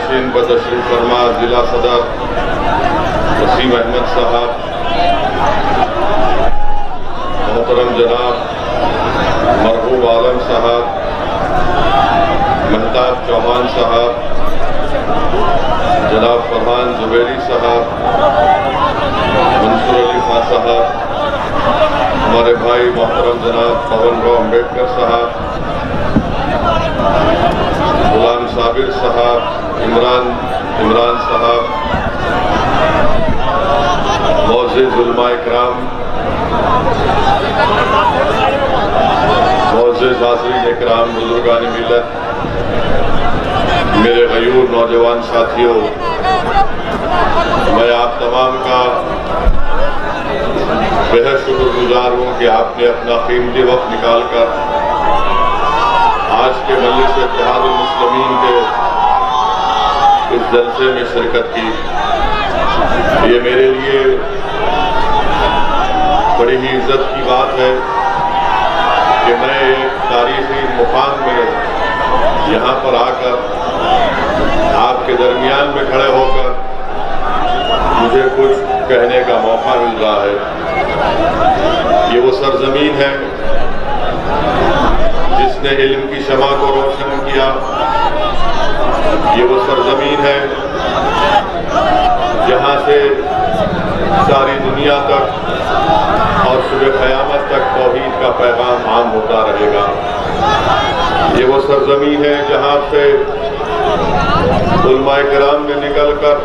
नशीन पर तशरीफ फरमा जिला सदर वसीम अहमद साहब, मोहतरम जनाब मरहूब आलम साहब, महताब चौहान साहब, जनाब फरहान जुबैरी साहब, मंसूर अली खान साहब, हमारे भाई मोहतरम जनाब पवन राव अम्बेडकर साहब, गुलाम साबिर साहब, इमरान साहब, मौजूद उलमा इकराम, मौजूद हाज़रीन इकराम, बुजुर्गान मिल्लत, मेरे गयूर नौजवान साथियों, मैं आप तमाम का बेहद शुक्रगुजार हूँ कि आपने अपना कीमती वक्त निकाल कर आज के मजलिस इत्तेहादुल मुस्लिमीन के इस जलसे में शिरकत की। ये मेरे लिए बड़ी ही इज्जत की बात है कि मैं एक तारीखी मुकाम में यहाँ पर आकर आपके दरमियान में खड़े होकर मुझे कुछ कहने का मौका मिल रहा है। ये वो सरजमीन है जिसने इल्म की शमा को रोशन किया। ये वो सरजमीन है जहाँ से सारी दुनिया तक और सुबह क़यामत तक तौहीद का पैगाम आम होता रहेगा। ये वो सरजमीन है जहाँ से उलमा किराम ने निकल कर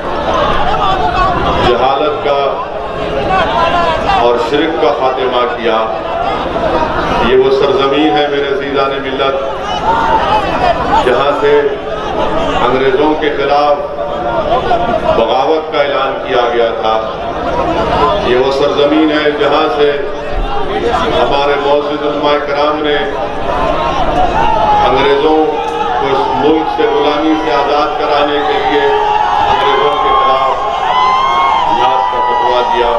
जहालत का और शिरक का खात्मा किया। ये वो सरजमीन है मेरे अज़ीज़ान मिल्लत जहाँ से अंग्रेज़ों के खिलाफ बगावत का ऐलान किया गया था। ये वो सरजमीन है जहाँ से हमारे मौजूद उलमा किराम ने अंग्रेज़ों को इस मुल्क से गुलामी से आज़ाद कराने के लिए अंग्रेज़ों के खिलाफ जिहाद का फतवा दिया।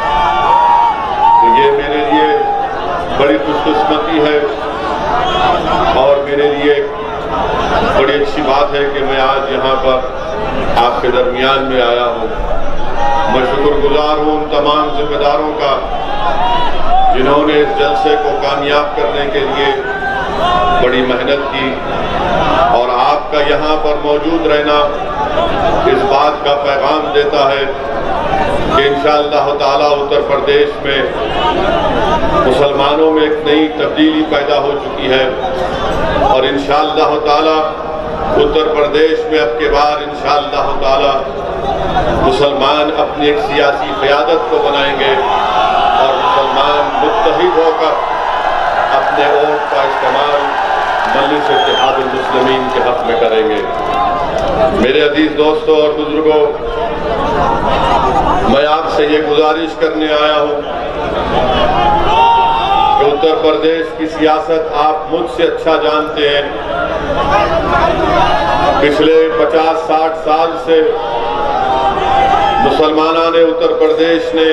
तो ये मेरे लिए बड़ी खुशकिस्मती है और मेरे लिए बड़ी अच्छी बात है कि मैं आज यहाँ पर आपके दरमियान में आया हूँ। मैं शुक्रगुजार हूँ उन तमाम जिम्मेदारों का जिन्होंने इस जलसे को कामयाब करने के लिए बड़ी मेहनत की और आपका यहाँ पर मौजूद रहना इस बात का पैगाम देता है कि इंशाअल्लाह ताला उत्तर प्रदेश में मुसलमानों में एक नई तब्दीली पैदा हो चुकी है और इंशाअल्लाह ताला उत्तर प्रदेश में अब के बार इंशाअल्लाह ताला मुसलमान अपनी एक सियासी क़यादत को बनाएंगे और मुसलमान मुत्तहिद होकर अपने वोट का इस्तेमाल मजलिस इत्तेहादुल मुस्लिमीन के हक़ में करेंगे। मेरे अजीज दोस्तों और बुजुर्गों, मैं आपसे ये गुजारिश करने आया हूँ कि उत्तर प्रदेश की सियासत आप मुझसे अच्छा जानते हैं। पिछले 50-60 साल से मुसलमानों ने उत्तर प्रदेश ने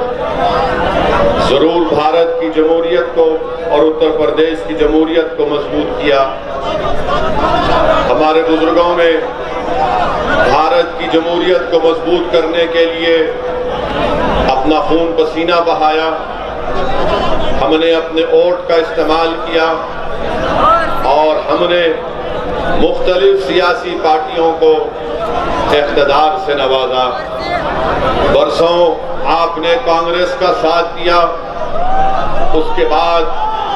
जरूर भारत की जमहूरियत को और उत्तर प्रदेश की जमहूरियत को मजबूत किया। हमारे बुजुर्गों ने भारत की जमहूरियत को मजबूत करने के लिए अपना खून पसीना बहाया। हमने अपने वोट का इस्तेमाल किया और हमने मुख्तलिफ सियासी पार्टियों को इक़्तिदार से नवाजा। बरसों आपने कांग्रेस का साथ दिया, उसके बाद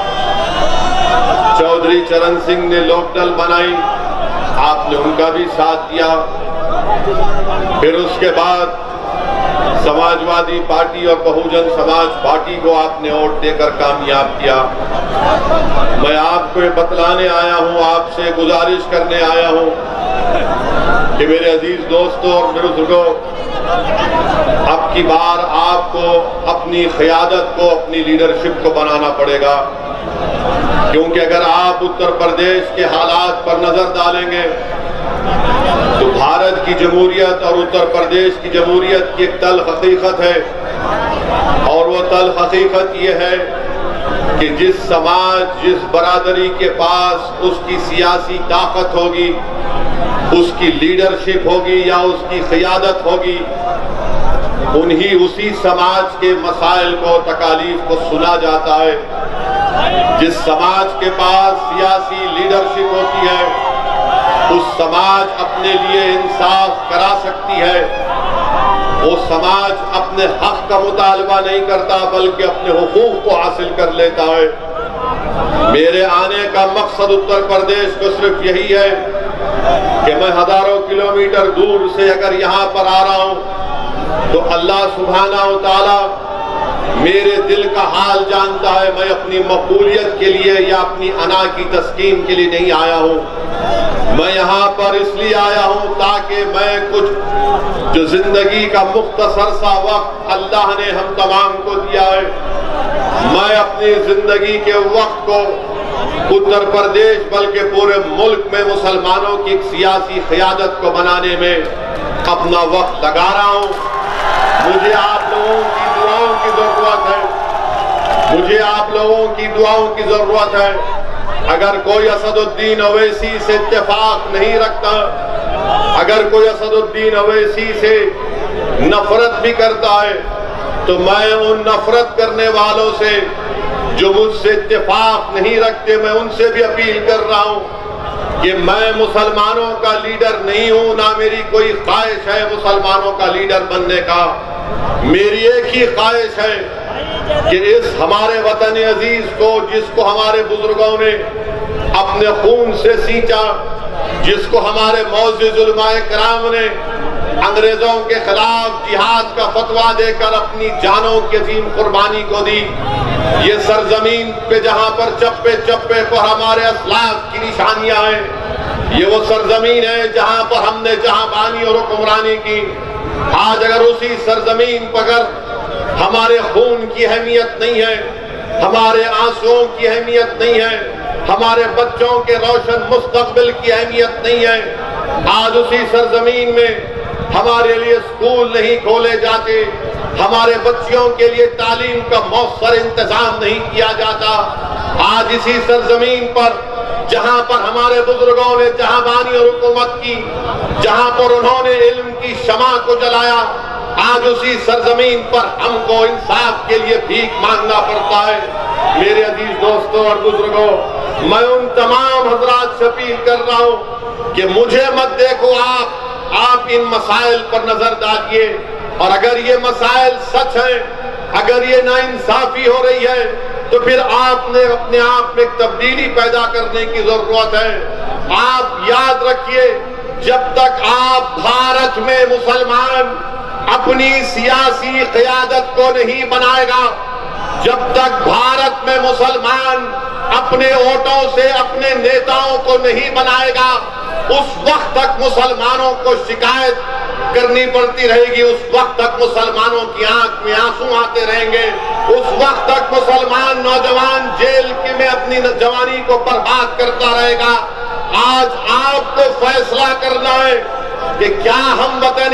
चौधरी चरण सिंह ने लोकदल बनाई, आपने उनका भी साथ दिया। फिर उसके बाद समाजवादी पार्टी और बहुजन समाज पार्टी को आपने वोट देकर कामयाब किया। मैं आपको ये बतलाने आया हूँ, आपसे गुजारिश करने आया हूँ कि मेरे अजीज दोस्तों और मेरे बुजुर्गों, अब की बार आपको अपनी क़यादत को, अपनी लीडरशिप को बनाना पड़ेगा, क्योंकि अगर आप उत्तर प्रदेश के हालात पर नजर डालेंगे तो भारत की जमहूरियत और उत्तर प्रदेश की जमहूरियत की एक तल्ख़ हकीकत है और वो तल्ख़ हकीकत ये है कि जिस समाज, जिस बरादरी के पास उसकी सियासी ताकत होगी, उसकी लीडरशिप होगी या उसकी क़ियादत होगी, उसी समाज के मसाइल को, तकालीफ को सुना जाता है। जिस समाज के पास सियासी लीडरशिप होती है, उस समाज अपने लिए इंसाफ करा सकती है। वो समाज अपने हक का मुतालबा नहीं करता, बल्कि अपने हुकूक को हासिल कर लेता है। मेरे आने का मकसद उत्तर प्रदेश को सिर्फ यही है कि मैं हजारों किलोमीटर दूर से अगर यहाँ पर आ रहा हूँ तो अल्लाह सुब्हानहू तआला मेरे दिल का हाल जानता है। मैं अपनी मकबूलियत के लिए या अपनी अना की तस्कीन के लिए नहीं आया हूँ। मैं यहाँ पर इसलिए आया हूँ ताकि मैं कुछ जो जिंदगी का मुख्तसर सा वक्त अल्लाह ने हम तमाम को दिया है, मैं अपनी जिंदगी के वक्त को उत्तर प्रदेश बल्कि पूरे मुल्क में मुसलमानों की एक सियासी क़ियादत को बनाने में अपना वक्त लगा रहा हूँ। मुझे आप लोगों की दुआओं की जरूरत है। मुझे आप लोगों की दुआओं की जरूरत है। अगर कोई असदुद्दीन अवैसी से इत्तेफाक नहीं रखता, अगर कोई असदुद्दीन अवैसी से नफरत भी करता है, तो मैं उन नफरत करने वालों से जो मुझसे इत्तेफाक नहीं रखते, मैं उनसे भी अपील कर रहा हूँ कि मैं मुसलमानों का लीडर नहीं हूं, ना मेरी कोई ख्वाहिश है मुसलमानों का लीडर बनने का। मेरी एक ही ख्वाहिश है कि इस हमारे वतन अजीज को, जिसको हमारे बुजुर्गों ने अपने खून से सींचा, जिसको हमारे मौजूद उलमाए कराम ने अंग्रेजों के खिलाफ जिहाद का फतवा देकर अपनी जानों की अजीम कुर्बानी को दी, ये सरजमीन पे जहां पर चप्पे चप्पे पर हमारे असलाफ की निशानियां हैं, ये वो सरजमीन है जहां पर हमने जहांबानी और हुक्मरानी की। आज अगर उसी सरजमीन पर अगर हमारे खून की अहमियत नहीं है, हमारे आंसुओं की अहमियत नहीं है, हमारे बच्चों के रोशन मुस्तकबिल की अहमियत नहीं है, आज उसी सरजमीन में हमारे लिए स्कूल नहीं खोले जाते, हमारे बच्चियों के लिए तालीम का मौसर इंतजाम नहीं किया जाता, आज इसी सरजमीन पर जहां पर हमारे बुजुर्गों ने जहांबानी और हुकूमत की, जहां पर उन्होंने इल्म की शमा को जलाया, आज उसी सरजमीन पर हमको इंसाफ के लिए भीख मांगना पड़ता है। मेरे अजीज दोस्तों और बुजुर्गों, मैं उन तमाम हजरात से अपील कर रहा हूं कि मुझे मत देखो, आप इन मसाइल पर नजर डालिए, और अगर ये मसाइल सच हैं, अगर ये नाइंसाफी हो रही है, तो फिर आपने अपने आप में तब्दीली पैदा करने की जरूरत है। आप याद रखिए, जब तक आप भारत में मुसलमान अपनी सियासी क़ियादत को नहीं बनाएगा, जब तक भारत में मुसलमान अपने वोटों से अपने नेताओं को नहीं बनाएगा, उस वक्त तक मुसलमानों को शिकायत करनी पड़ती रहेगी, उस वक्त तक मुसलमानों की आंख में आंसू आते रहेंगे, उस वक्त तक मुसलमान नौजवान जेल में अपनी जवानी को बर्बाद करता रहेगा। आज आपको फैसला करना है कि क्या हम वतन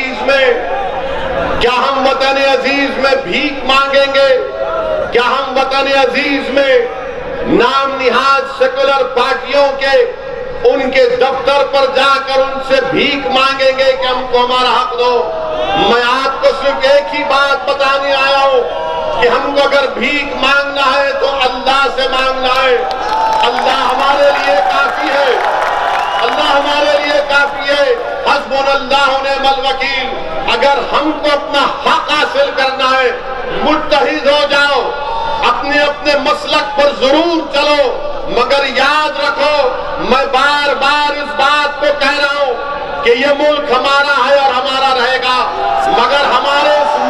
अजीज में भीख मांगेंगे, क्या हम वतन अजीज में नाम निहाद सेकुलर पार्टियों के उनके दफ्तर पर जाकर उनसे भीख मांगेंगे कि हमको हमारा हक दो। मैं आपको सिर्फ एक ही बात बताने आया हूं कि हमको अगर भीख मांगना है तो अल्लाह से मांगना है। अल्लाह हमारे लिए काफी है, अल्लाह हमारे लिए काफी है। हस्बुनल्लाहु व निअमल वकील। अगर हमको अपना हक हासिल करना है, मुत्तहिद हो जाओ, अपने अपने मसलक पर जरूर चलो, मगर याद रखो, मैं बार बार इस बात को कह रहा हूं कि ये मुल्क हमारा है और हमारा रहेगा, मगर हमारे इस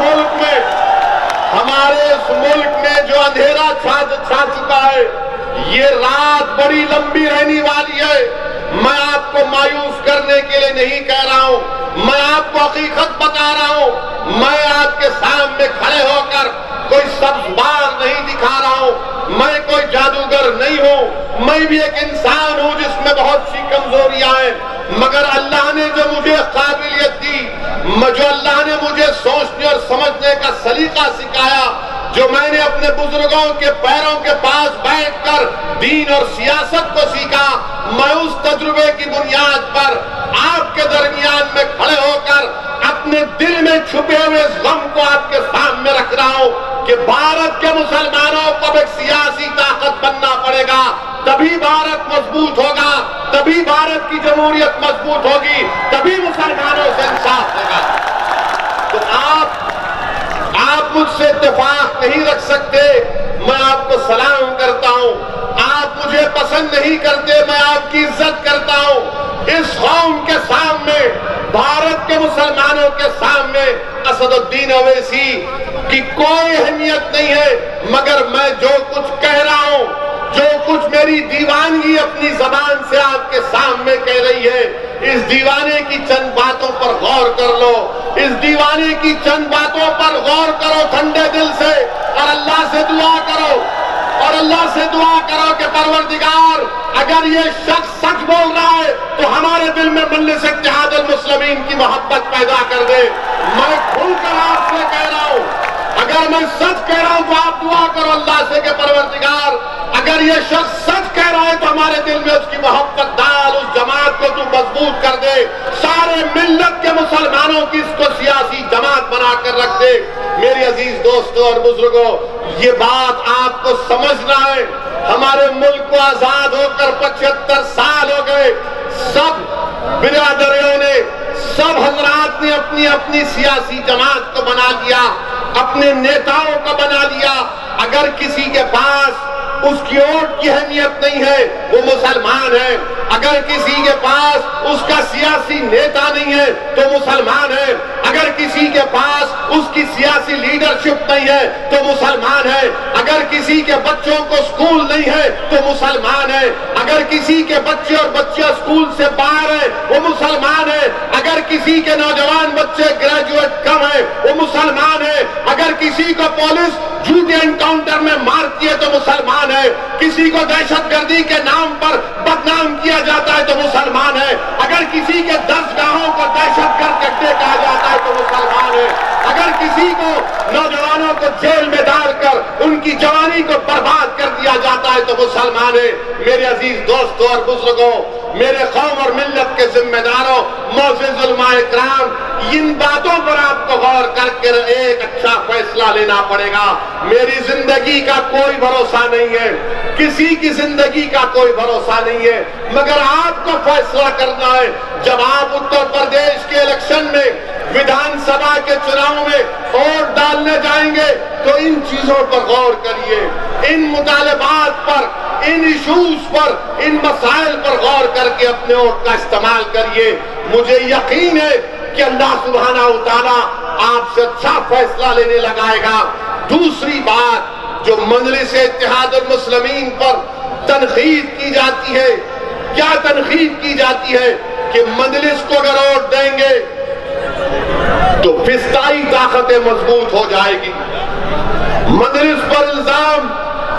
मुल्क में जो अंधेरा छा चुका है, ये रात बड़ी लंबी रहने वाली है। मैं आपको मायूस करने के लिए नहीं कह रहा हूं, मैं आपको हकीकत बता रहा हूं। मैं आपके सामने खड़े होकर कोई सब्ज बार नहीं दिखा रहा हूं, मैं कोई जादूगर नहीं हूं, मैं भी एक इंसान हूं जिसमें बहुत सी कमजोरियां हैं, मगर अल्लाह ने जो मुझे काबिलियत दी, जो अल्लाह ने मुझे सोचने और समझने का सलीका सिखाया, जो मैंने अपने बुजुर्गों के पैरों के पास बैठकर दीन और सियासत को सीखा, मैं उस तजुर्बे की बुनियाद पर आपके दरमियान में खड़े होकर अपने दिल में छुपे हुए इस गम को आपके सामने रख रहा हूं कि भारत के मुसलमानों को एक सियासी ताकत बनना पड़ेगा, तभी भारत मजबूत होगा, तभी भारत की जमहूरियत मजबूत होगी, तभी मुसलमानों से इंसाफ होगा। तो आप मुझसे इत्तेफाक नहीं रख सकते, मैं आपको सलाम करता हूं। आप मुझे पसंद नहीं करते, मैं आपकी इज्जत करता हूं। इस कौम के सामने, भारत के मुसलमानों के सामने असदुद्दीन ओवैसी की कोई अहमियत नहीं है, मगर मैं जो कुछ कह रहा हूं, जो कुछ मेरी दीवानगी अपनी जबान से आपके सामने कह रही है, इस दीवाने की चंद बातों पर गौर कर लो, इस दीवाने की चंद बातों पर गौर करो ठंडे दिल से, और अल्लाह से दुआ करो, और अल्लाह से दुआ करो कि परवरदिगार अगर ये शख्स सच बोल रहा है तो हमारे दिल में मजलिस इत्तेहादुल मुस्लिमीन की मोहब्बत पैदा कर दे। मैं खुलकर आपसे कह रहा हूं, अगर मैं सच कह रहा हूं तो आप दुआ करो अल्लाह से कि परवरदिगार अगर ये शख्स सच कह रहा है तो हमारे दिल में उसकी मोहब्बत डाल, उस जमात को तू मजबूत कर दे, सारे मिल्लत के मुसलमानों की इसको सियासी जमात बनाकर रख दे। मेरे अजीज दोस्तों और बुजुर्गों, ये बात आपको समझना है। हमारे मुल्क को आजाद होकर 75 साल हो गए, सब बिरादरियों ने, सब हजरात ने अपनी अपनी सियासी जमात को बना लिया, अपने नेताओं को बना लिया। अगर किसी के पास उसकी वोट की अहमियत नहीं है, वो मुसलमान है। अगर किसी के पास उसका सियासी नेता नहीं है तो मुसलमान है। अगर किसी के पास उसकी सियासी लीडरशिप नहीं है तो मुसलमान है। अगर किसी के बच्चों को स्कूल नहीं है तो मुसलमान है। अगर किसी के बच्चे और बच्चियां स्कूल से बाहर है वो मुसलमान है। अगर किसी के नौजवान बच्चे ग्रेजुएट कम है वो मुसलमान है। अगर किसी को पुलिस झूठे एनकाउंटर में मारती है तो मुसलमान है। किसी को दहशतगर्दी के नाम पर बदनाम किया जाता है तो मुसलमान है। अगर किसी के 10 गांवों को दहशतगर्द अड्डे कहा जाता है तो मुसलमान है। अगर किसी को नौजवानों को जेल में डालकर उनकी जवानी को बर्बाद कर दिया जाता है तो मुसलमान है। मेरे अजीज दोस्तों और बुजुर्गों, मेरे कौम और मिल्लत के जिम्मेदारों, मोअज़्ज़िज़ उलमाए इकराम, इन बातों पर आपको गौर करके एक अच्छा फैसला लेना पड़ेगा। मेरी जिंदगी का कोई भरोसा नहीं है, किसी की जिंदगी का कोई भरोसा नहीं है, मगर आपको फैसला करना है। जब आप उत्तर प्रदेश के इलेक्शन में, विधानसभा के चुनाव में वोट डालने जाएंगे तो इन चीजों पर गौर करिए, इन मुतालबात पर, इन इशूज पर, इन मसाइल पर गौर करके अपने वोट का इस्तेमाल करिए। मुझे यकीन है कि अल्लाह सुब्हानहू तआला आपसे अच्छा फैसला लेने लगाएगा। दूसरी बात, जो मजलिस इत्तेहादुल मुस्लिमीन पर तनकीद की जाती है, क्या तनकीद की जाती है कि मजलिस को अगर वोट देंगे तो फिस्ताई ताकतें मजबूत हो जाएगी। मजलिस पर इल्जाम,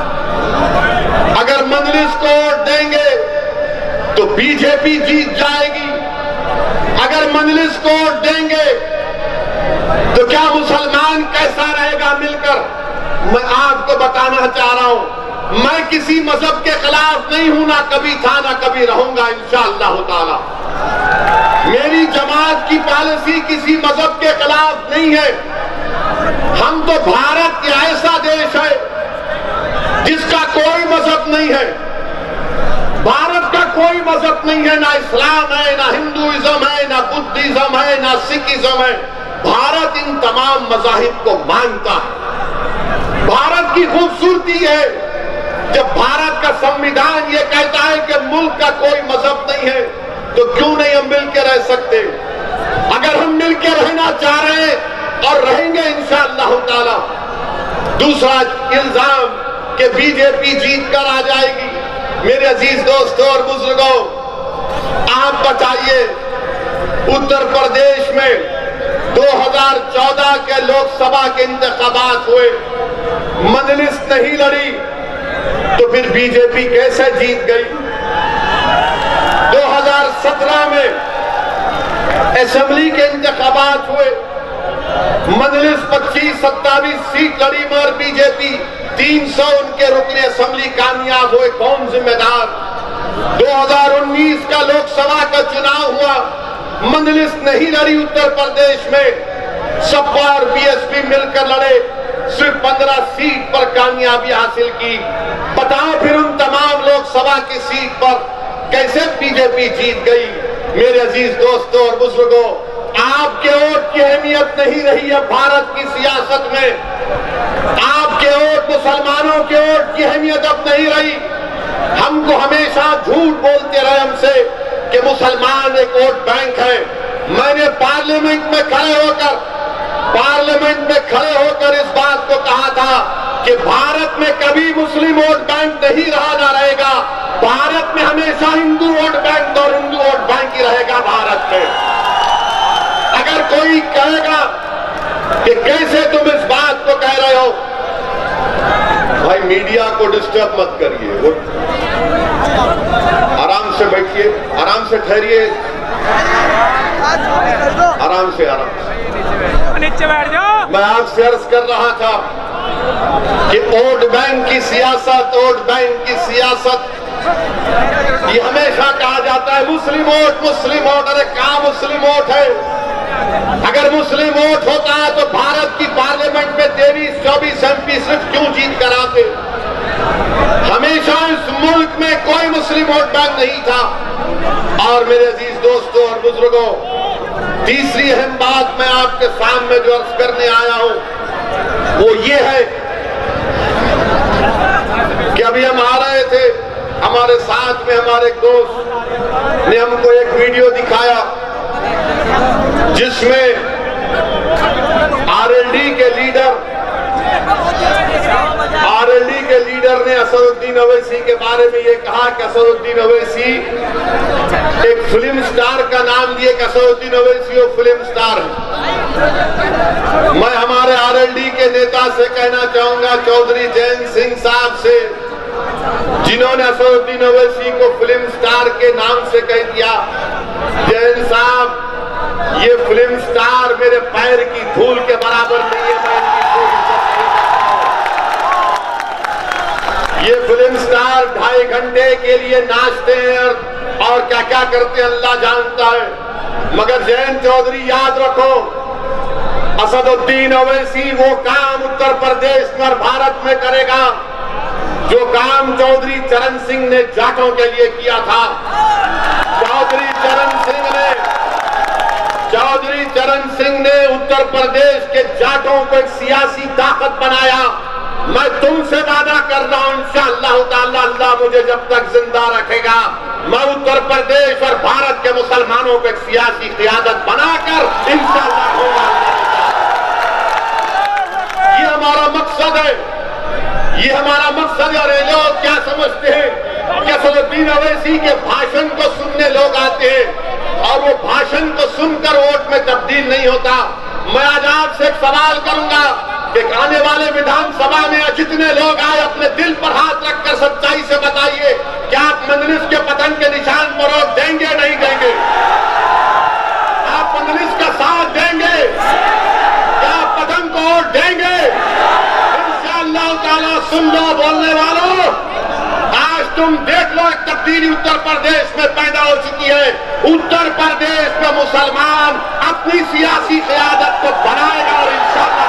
अगर मजलिस को वोट देंगे तो बीजेपी जीत जाएगी। अगर मजलिस को वोट देंगे तो क्या मुसलमान कैसा रहेगा मिलकर? मैं आपको बताना चाह रहा हूं, मैं किसी मजहब के खिलाफ नहीं हूं, ना कभी था ना कभी रहूंगा इंशाअल्लाह ताला। मेरी जमात की पॉलिसी किसी मजहब के खिलाफ नहीं है। हम तो भारत का ऐसा देश है जिसका कोई मजहब नहीं है। भारत का कोई मजहब नहीं है, ना इस्लाम है, ना हिंदुइज्म है, ना बुद्धिज्म है, ना सिखिज्म है। भारत इन तमाम मजाहिब को मानता है। भारत की खूबसूरती है जब भारत का संविधान ये कहता है कि मुल्क का कोई मजहब नहीं है, तो क्यों नहीं हम मिलकर रह सकते? अगर हम मिलकर रहना चाह रहे हैं और रहेंगे इंशाअल्लाह ताला। दूसरा इल्जाम कि बीजेपी जीत कर आ जाएगी। मेरे अजीज दोस्तों और बुजुर्गों, आप बताइए, उत्तर प्रदेश में 2014 के लोकसभा के इंतखाबात हुए, मजलिस नहीं लड़ी, तो फिर बीजेपी कैसे जीत गई? 2017 में असेंबली के इंतखाबात हुए, मजलिस 25-27 सीट लड़ी, मगर बीजेपी 300 उनके रुकने असेंबली कामयाब हुए। कौन जिम्मेदार? 2019 का लोकसभा का चुनाव हुआ, मंजलिस नहीं लड़ी उत्तर प्रदेश में, सपा और बीएसपी मिलकर लड़े, सिर्फ 15 सीट पर कामयाबी हासिल की। बताओ फिर उन तमाम लोकसभा की सीट पर कैसे बीजेपी जीत गई। मेरे अजीज दोस्तों और बुजुर्गों, आपके वोट की अहमियत नहीं रही है भारत की सियासत में। आपके वोट, मुसलमानों के वोट की अहमियत अब नहीं रही। हमको हमेशा झूठ बोलते रहे हमसे कि मुसलमान एक वोट बैंक है। मैंने पार्लियामेंट में खड़े होकर इस बात को कहा था कि भारत में कभी मुस्लिम वोट बैंक नहीं रहा, ना रहेगा। भारत में हमेशा हिंदू वोट बैंक और हिंदू वोट बैंक ही रहेगा भारत में। अगर कोई कहेगा कि कैसे तुम इस बात को कह रहे हो, भाई मीडिया को डिस्टर्ब मत करिए, आराम से बैठिए, आराम से ठहरिए, आराम से नीचे बैठ जाओ। मैं आपसे अर्ज कर रहा था कि वोट बैंक की सियासत, वोट बैंक की सियासत, ये हमेशा कहा जाता है मुस्लिम वोट, मुस्लिम वोट। अरे क्या मुस्लिम वोट है? अगर मुस्लिम वोट होता है तो भारत की पार्लियामेंट में 23-24 MP सिर्फ क्यों जीत कर आते? हमेशा इस मुल्क में कोई मुस्लिम वोट बैंक नहीं था। और मेरे अजीज दोस्तों और बुजुर्गों, तीसरी अहम बात मैं आपके सामने जो अर्ज करने आया हूं वो ये है कि अभी हम आ रहे थे, हमारे साथ में हमारे एक दोस्त ने हमको एक वीडियो दिखाया जिसमें आरएलडी के लीडर ने असदुद्दीन ओवैसी के बारे में ये कहा कि असदुद्दीन ओवैसी एक फिल्म स्टार का नाम दिए कि असदुद्दीन ओवैसी वो फिल्म स्टार है। मैं हमारे आरएलडी के नेता से कहना चाहूंगा, चौधरी जैन सिंह साहब से, जिन्होंने असदुद्दीन ओवैसी को फिल्म स्टार के नाम से कह दिया, जैन साहब ये फिल्म स्टार मेरे पैर की धूल के बराबर नहीं है। ये फिल्म स्टार 2.5 घंटे के लिए नाचते हैं और क्या क्या करते हैं अल्लाह जानता है। मगर जैन चौधरी याद रखो, असदुद्दीन ओवैसी वो काम उत्तर प्रदेश में और भारत में करेगा जो काम चौधरी चरण सिंह ने जाटों के लिए किया था। चौधरी चरण सिंह ने उत्तर प्रदेश के जाटों को एक सियासी ताकत बनाया। मैं तुमसे वादा कर रहा हूं इंशाअल्लाह ताला, अल्लाह मुझे जब तक जिंदा रखेगा, मैं उत्तर प्रदेश और भारत के मुसलमानों को एक सियासी क़ियादत बनाकर इंशाअल्लाह होगा। ये हमारा मकसद है, ये हमारा मकसद है। और ये लोग क्या समझते हैं कि असदुद्दीन ओवैसी के भाषण को सुनने लोग आते हैं और वो भाषण को सुनकर वोट में तब्दील नहीं होता। मैं आज आपसे एक सवाल करूंगा कि आने वाले विधानसभा में जितने लोग आए अपने दिल पर हाथ रखकर सच्चाई से बताइए, क्या आप मजलिस के पतन के निशान पर वोट देंगे नहीं देंगे? आप मजलिस का साथ देंगे? क्या आप पतन को वोट देंगे? इंशाअल्लाह ताला। सुन लो बोलने वालों, आज तुम देख लो एक तब्दीली उत्तर प्रदेश में पैदा हो चुकी है। उत्तर प्रदेश में मुसलमान अपनी सियासी क़ियादत को बनाएगा और इंशाअल्लाह।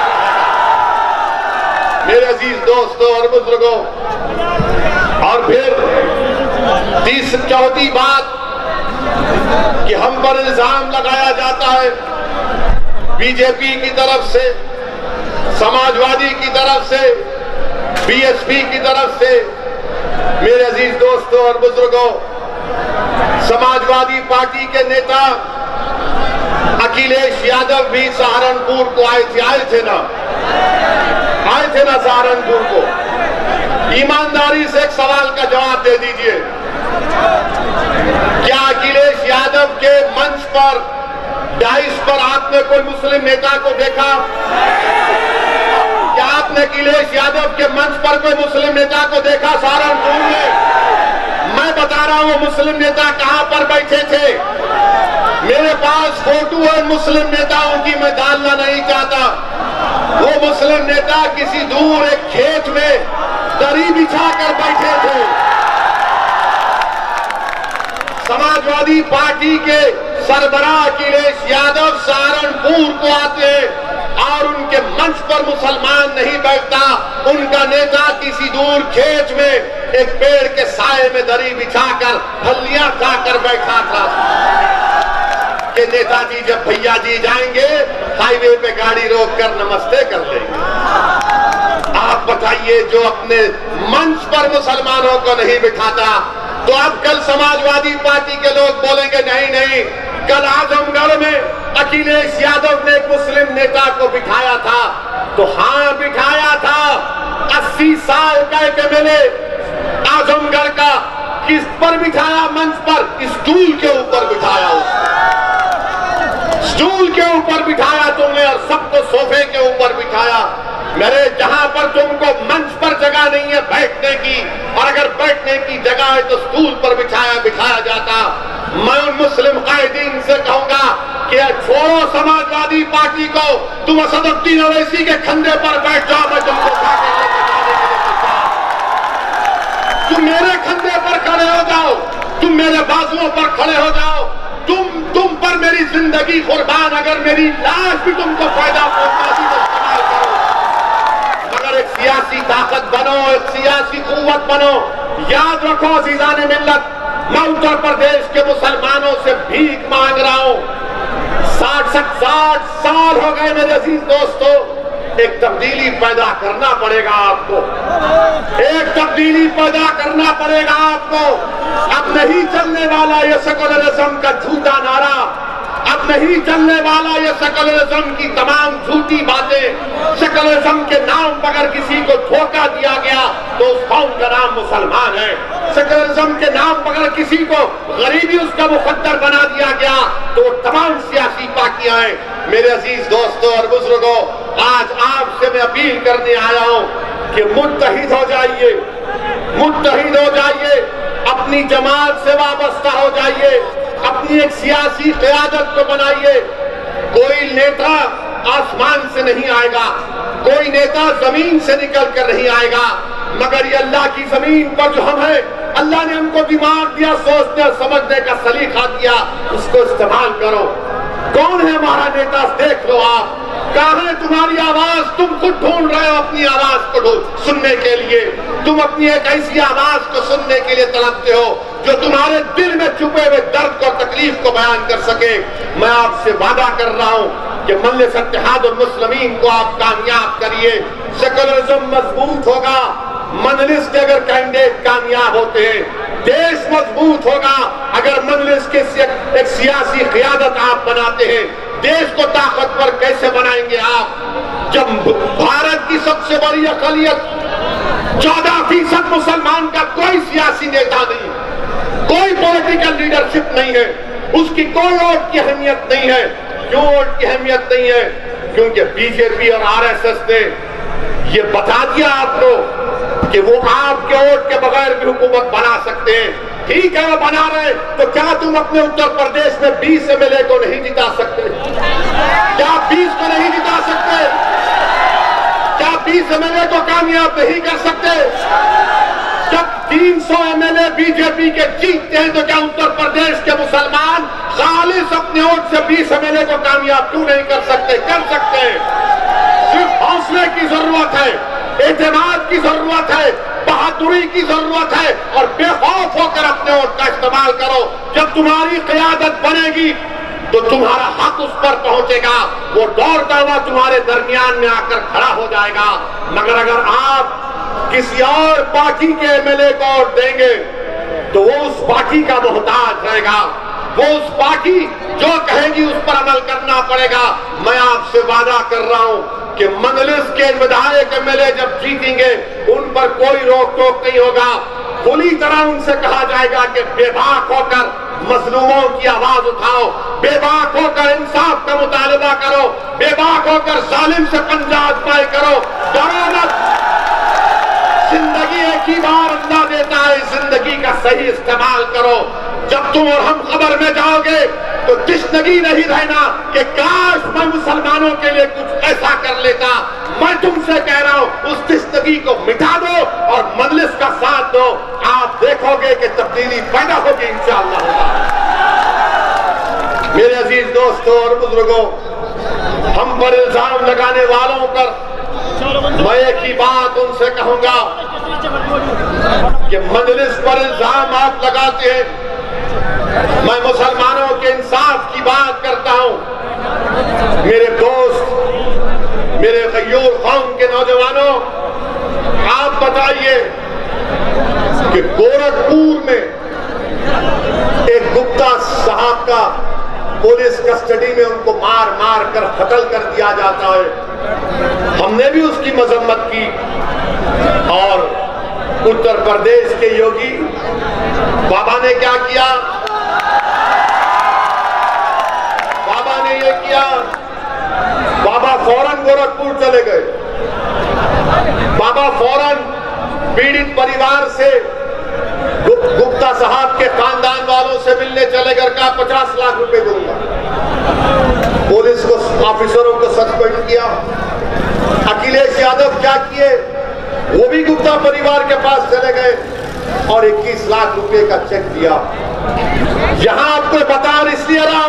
मेरे अजीज दोस्तों और बुजुर्गों, और फिर चौथी बात कि हम पर इल्जाम लगाया जाता है बीजेपी की तरफ से, समाजवादी की तरफ से, बीएसपी की तरफ से। मेरे अजीज दोस्तों और बुजुर्गों, समाजवादी पार्टी के नेता अखिलेश यादव भी सहारनपुर को आए थे ना सहारनपुर को। ईमानदारी से एक सवाल का जवाब दे दीजिए, क्या अखिलेश यादव के मंच पर, डाइस पर आपने कोई मुस्लिम नेता को देखा? क्या आपने अखिलेश यादव के मंच पर कोई मुस्लिम नेता को देखा सहारनपुर में? मैं बता रहा हूं मुस्लिम नेता कहां पर बैठे थे। मेरे पास फोटो है मुस्लिम नेताओं की, मैं डालना नहीं चाहता। वो मुस्लिम नेता किसी दूर एक खेत में दरी बिछाकर बैठे थे। समाजवादी पार्टी के सरबराह अखिलेश यादव सहारनपुर को आते और उनके मंच पर मुसलमान नहीं बैठता, उनका नेता किसी दूर खेत में एक पेड़ के साए में दरी बिछाकर फलियां खाकर बैठा था कि नेताजी जब भैया जी जाएंगे हाईवे पे गाड़ी रोककर नमस्ते कर लेंगे। आप बताइए, जो अपने मंच पर मुसलमानों को नहीं बिठाता, तो अब कल समाजवादी पार्टी के लोग बोलेंगे नहीं नहीं, कल आजमगढ़ में अखिलेश यादव ने एक मुस्लिम नेता को बिठाया था। तो हाँ बिठाया था, 80 साल का एक एमएलए आजमगढ़ का, किस पर बिठाया? मंच पर, स्टूल के ऊपर बिठाया, स्टूल के ऊपर बिठाया तुमने और सबको सोफे के ऊपर बिठाया। मेरे जहां पर तुमको मंच पर जगह नहीं है बैठने की, और अगर बैठने की जगह है तो स्टूल पर बिठाया जाता। मैं उन मुस्लिम कायदीन से कहूंगा कि छोड़ो समाजवादी पार्टी को, तुम असदुद्दीन ओवैसी के कंधे पर बैठ जाओ, मैं तुमको तुम मेरे कंधे पर खड़े हो जाओ, तुम मेरे बाजुओं पर खड़े हो जाओ, तुम पर मेरी जिंदगी कुर्बान, अगर मेरी लाश भी तुमको फायदा पहुंचाती तो इस्तेमाल करो, मगर एक सियासी ताकत बनो, एक सियासी कुव्वत बनो। याद रखो अज़ीज़ान मिल्लत, मैं उत्तर प्रदेश के मुसलमानों से भीख मांग रहा हूं। 60 साल हो गए मेरे अजीज दोस्तों, एक तब्दीली पैदा करना पड़ेगा आपको, एक तब्दीली पैदा करना पड़ेगा आपको। अब नहीं चलने वाला ये सेकुलरिज्म का झूठा नारा, अब नहीं चलने वाला ये सेकुलरिज्म की तमाम झूठी बातें। सेकुलरिज्म के नाम पर अगर किसी को धोखा दिया गया तो उस कौम का नाम मुसलमान है। सेकुलरिज्म के नाम पर अगर किसी को गरीबी उसका मुकद्दर बना दिया गया तो तमाम सियासी पार्टियां हैं। मेरे अजीज दोस्तों और बुजुर्गों, आज आपसे मैं अपील करने आया हूं कि मुत्तहिद हो जाइए, मुत्तहिद हो जाइए, अपनी जमात से वाबस्ता हो जाइए, अपनी एक सियासी क़यादत को बनाइए। कोई नेता आसमान से नहीं आएगा, कोई नेता जमीन से निकल कर नहीं आएगा, मगर ये अल्लाह की जमीन पर जो हम हैं, अल्लाह ने हमको दिमाग दिया, सोचने और समझने का सलीका दिया, उसको इस्तेमाल करो। कौन है हमारा नेता? देख लो आप, कहाँ है तुम्हारी आवाज? तुम खुद ढूंढ रहे हो अपनी आवाज को सुनने के लिए, तुम अपनी एक ऐसी आवाज को सुनने के लिए तड़पते हो जो तुम्हारे दिल में छुपे हुए दर्द और तकलीफ को बयान कर सके। मैं आपसे वादा कर रहा हूँ कि मजलिस इत्तेहादुल मुस्लिमीन को आप कामयाब करिए, सेकुलरिज्म मजबूत होगा। मजलिस के अगर कैंडिडेट कामयाब होते हैं, देश मजबूत होगा। अगर मजलिस के एक सियासी क़यादत आप बनाते हैं, देश को ताकतवर कैसे बनाएंगे आप? जब भारत की सबसे बड़ी अक़लियत 14% मुसलमान का कोई सियासी नेता नहीं, कोई पॉलिटिकल लीडरशिप नहीं है, उसकी कोई वोट की अहमियत नहीं है। क्यों वोट की अहमियत नहीं है? क्योंकि बीजेपी और आरएसएस ने ये बता दिया आपको कि वो आपके वोट के बगैर भी हुकूमत बना सकते हैं। ठीक है, वो बना रहे, तो क्या तुम अपने उत्तर प्रदेश में 20 एमएलए को नहीं जिता सकते? क्या 20 को नहीं जिता सकते? क्या 20 एमएलए को कामयाब नहीं कर सकते? जब 300 एमएलए बीजेपी के जीतते हैं तो क्या उत्तर प्रदेश के मुसलमान खालिस अपने वोट से 20 एमएलए को कामयाब क्यों नहीं कर सकते? कर सकते हैं। सिर्फ हौसले की जरूरत है, एतमाद की जरूरत है, बहादुरी की जरूरत है, और बेखौफ होकर अपने वोट का इस्तेमाल करो। जब तुम्हारी क़यादत बनेगी तो तुम्हारा हक उस पर पहुंचेगा, वो दौड़ता हुआ तुम्हारे दरमियान में आकर खड़ा हो जाएगा। मगर अगर आप किसी और पार्टी के एमएलए को वोट देंगे तो वो उस पार्टी का मोहताज रहेगा, वो उस पार्टी जो कहेगी उस पर अमल करना पड़ेगा। मैं आपसे वादा कर रहा हूं कि मजलिस के विधायक एमएलए जब जीतेंगे उन पर कोई रोक टोक नहीं होगा। पूरी तरह उनसे कहा जाएगा कि बेबाक होकर मजलूमों की आवाज उठाओ, बेबाक होकर इंसाफ का मुतालबा करो, बेबाक होकर जालिम से पंजा आजमाई करो, डरो मत। जिंदगी एक ही बार अल्लाह देता है, जिंदगी का सही इस्तेमाल करो। जब तुम और हम कब्र में जाओगे तो तिश्नगी नहीं रहना कि काश मैं मुसलमानों के लिए कुछ ऐसा कर लेता। मैं तुमसे कह रहा हूं उस तिश्नगी को मिटा दो और मजलिस का साथ दो, आप देखोगे कि तब्दीली पैदा होगी इंशाअल्लाह। मेरे अजीज दोस्तों और बुजुर्गों, हम पर इल्जाम लगाने वालों पर मैं एक ही बात उनसे कहूंगा कि मजलिस पर इल्जाम आप लगाते हैं, मैं मुसलमानों के इंसाफ की बात करता हूं। मेरे दोस्त, मेरे गयूर कौम के नौजवानों, आप बताइए कि गोरखपुर में एक गुप्ता साहब का पुलिस कस्टडी में उनको मार मार कर कत्ल कर दिया जाता है। हमने भी उसकी मजम्मत की। और उत्तर प्रदेश के योगी बाबा ने क्या किया? बाबा ने ये किया, बाबा फौरन गोरखपुर चले गए। बाबा फौरन पीड़ित परिवार से, गुप्ता साहब के खानदान वालों से मिलने चले गए। का 50 लाख रुपए दूंगा। पुलिस को, ऑफिसरों को सस्पेंड किया। अखिलेश यादव क्या किए? वो भी गुप्ता परिवार के पास चले गए और 21 लाख रुपए का चेक दिया। यहां आपको बता इसलिए रहा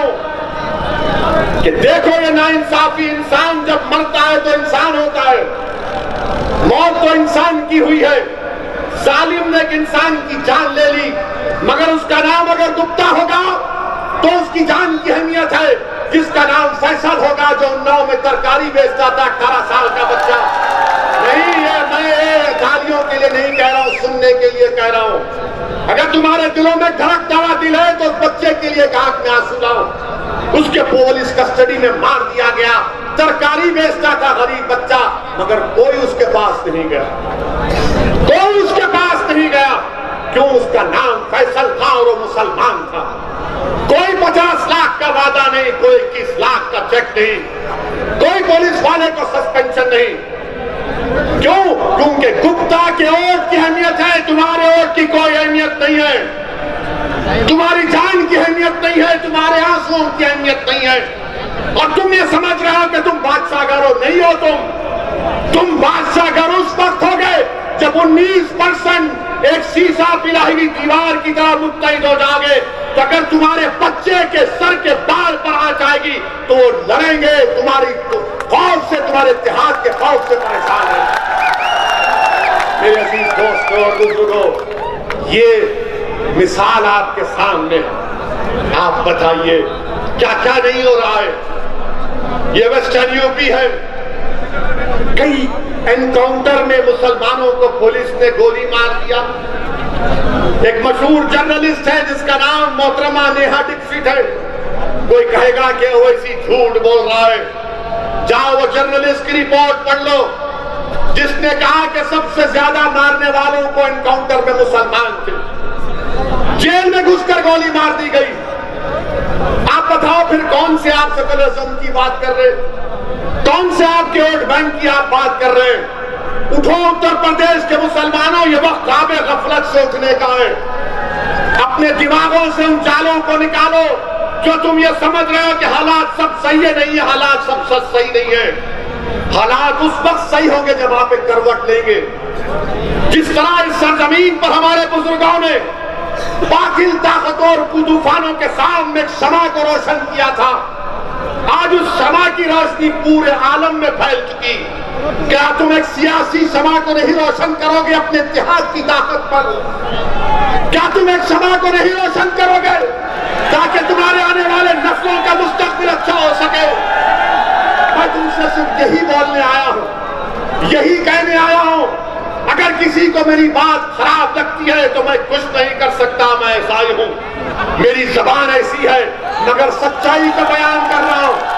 हूं कि देखो ये नाइंसाफी। इंसान जब मरता है तो इंसान होता है, मौत तो इंसान की हुई है। जालिम ने एक इंसान की जान ले ली, मगर उसका नाम अगर गुप्ता होगा तो उसकी जान की अहमियत है। जिसका नाम फैसल होगा, जो उन्नाव में तरकारी बेचता था, 18 साल का बच्चा। नहीं है, मैं गालियों के लिए नहीं कह रहा हूं, सुनने के लिए कह रहा हूं। अगर तुम्हारे दिलों में धड़कता हुआ दिल है तो उस बच्चे के लिए आंख में आंसू लाओ। उसके पुलिस कस्टडी में मार दिया गया। तरकारी बेचता था गरीब बच्चा, मगर कोई उसके पास नहीं गया, कोई उसके पास नहीं गया। क्यों? उसका नाम फैसल था और वो मुसलमान था। कोई 50 लाख का वादा नहीं, कोई 21 लाख का चेक नहीं, कोई पुलिस वाले को सस्पेंशन नहीं। क्यों? क्योंकि गुप्ता के वोट की अहमियत है, तुम्हारे वोट की कोई अहमियत नहीं है। तुम्हारी जान की अहमियत नहीं है, तुम्हारे आंसुओं की अहमियत नहीं है। और तुम ये समझ रहे हो कि तुम बादशाहगर हो। नहीं हो तुम बादशाहगर उस वक्त हो गए जब 19% एक शीशा पिलाई हुई दीवार की तरह मुत्तैद हो जाओगे। तो अगर तुम्हारे बच्चे के सर के बाल पर आ जाएगी तो वो लड़ेंगे तुम्हारी खौफ से, तुम्हारे इतिहास के खौफ से परेशान है। मेरे अजीज दोस्तों और बुजुर्गों, ये मिसाल आपके सामने, आप बताइए क्या क्या नहीं हो रहा है। ये वेस्टर्न यूपी है। कई एनकाउंटर में मुसलमानों को पुलिस ने गोली मार दिया। एक मशहूर जर्नलिस्ट है जिसका नाम मोहतरमा नेहा दीक्षित है। कोई कहेगा कि वो ऐसी झूठ बोल रहा है, जाओ वो जर्नलिस्ट की रिपोर्ट पढ़ लो, जिसने कहा कि सबसे ज्यादा मारने वालों को एनकाउंटर में मुसलमान थे। जेल में घुसकर गोली मार दी गई। आप बताओ फिर कौन से आप सेकुलरिज्म की बात कर रहे हैं? कौन से आपके वोट बैंक की आप बात कर रहे हैं? उठो उत्तर प्रदेश के मुसलमानों, ये वक्त काबे गफलत से उठने का है। अपने दिमागों से उन जालों को निकालो जो तुम ये समझ रहे हो कि हालात सब सही है। नहीं है, हालात सब सही नहीं है। हालात उस वक्त सही होंगे जब आप एक करवट लेंगे। जिस तरह इस सरजमीन पर हमारे बुजुर्गों ने बातिल ताकतों तूफानों के सामने एक शमा को रोशन किया था, आज उस शमा की रोशनी पूरे आलम में फैल चुकी। क्या तुम एक सियासी शमा को नहीं रोशन करोगे अपने इतिहास की ताकत पर? क्या तुम एक शमा को नहीं रोशन करोगे ताकि तुम्हारे आने वाले नस्लों का मुस्तकबिल अच्छा हो सके? मैं तुमसे सिर्फ यही बोलने आया हूं, यही कहने आया हूं। अगर किसी को मेरी बात खराब लगती है तो मैं कुछ नहीं कर सकता, मैं ऐसा ही हूं। मेरी जबान ऐसी है, मगर सच्चाई का बयान कर रहा हूं।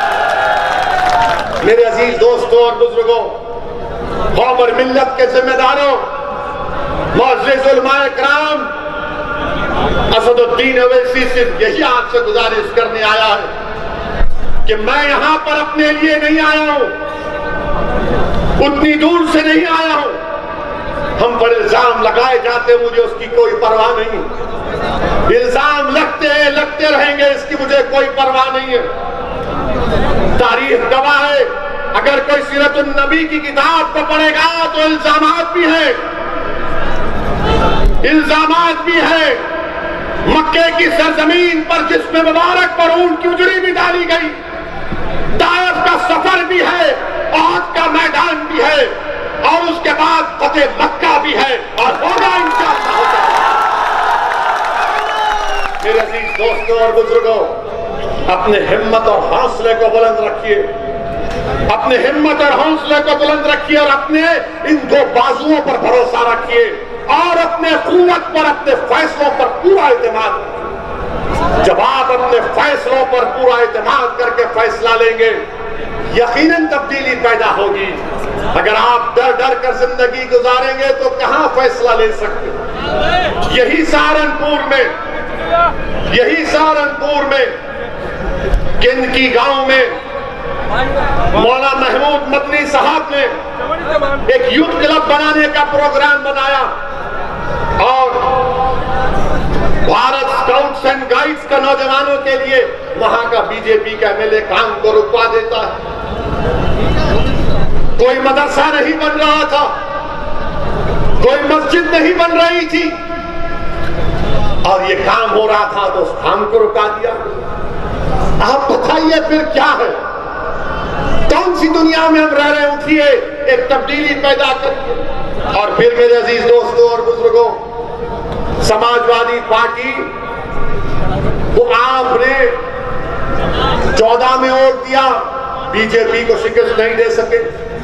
मेरे अजीज दोस्तों और बुजुर्गों, कौम और मिल्लत के जिम्मेदारों, मुअज़्ज़िज़ उलमाए किराम, असदुद्दीन अवैसी सिर्फ यही आपसे गुजारिश करने आया है कि मैं यहां पर अपने लिए नहीं आया हूं, उतनी दूर से नहीं आया हूं। हम पर इल्जाम लगाए जाते, मुझे उसकी कोई परवाह नहीं। इल्जाम लगते रहेंगे, इसकी मुझे कोई परवाह नहीं है। तारीख गवाह है, अगर कोई सीरतुन नबी की किताब को पढ़ेगा तो इल्जामात भी है, इल्जामात भी है। मक्के की सरजमीन पर जिसमें मुबारक पर ऊंट की उजड़ी भी डाली गई, ताइफ का सफर भी है, औद का मैदान भी है, और उसके बाद फतेह मक्का भी है, और होगा इंशाअल्लाह। मेरे अजीज दोस्तों और बुजुर्गों, अपने हिम्मत और हौसले को बुलंद रखिए, अपने हिम्मत और हौसले को बुलंद रखिए, और अपने इन दो बाजुओं पर भरोसा रखिए, और अपने कुव्वत पर, अपने फैसलों पर पूरा इत्मीनान रखिए। जब आप अपने फैसलों पर पूरा इत्मीनान करके फैसला लेंगे, यकीनन तब्दीली पैदा होगी। अगर आप डर डर कर जिंदगी गुजारेंगे तो कहां फैसला ले सकते। यही सहारनपुर में किनकी गांव में मौला महमूद मदनी साहब ने एक यूथ क्लब बनाने का प्रोग्राम बनाया, और भारत स्काउट्स एंड गाइड्स का नौजवानों के लिए वहां का बीजेपी का एमएलए काम को रुकवा देता है। कोई मदरसा नहीं बन रहा था, कोई मस्जिद नहीं बन रही थी, और ये काम हो रहा था तो उस काम को रुका दिया। आप बताइए फिर क्या है, कौन सी दुनिया में हम रह रहे हैं। उठिए, एक तब्दीली पैदा करिए। और फिर मेरे अजीज दोस्तों और बुजुर्गों, समाजवादी पार्टी को आपने 14 में वोट दिया, बीजेपी को शिकस्त नहीं दे सके।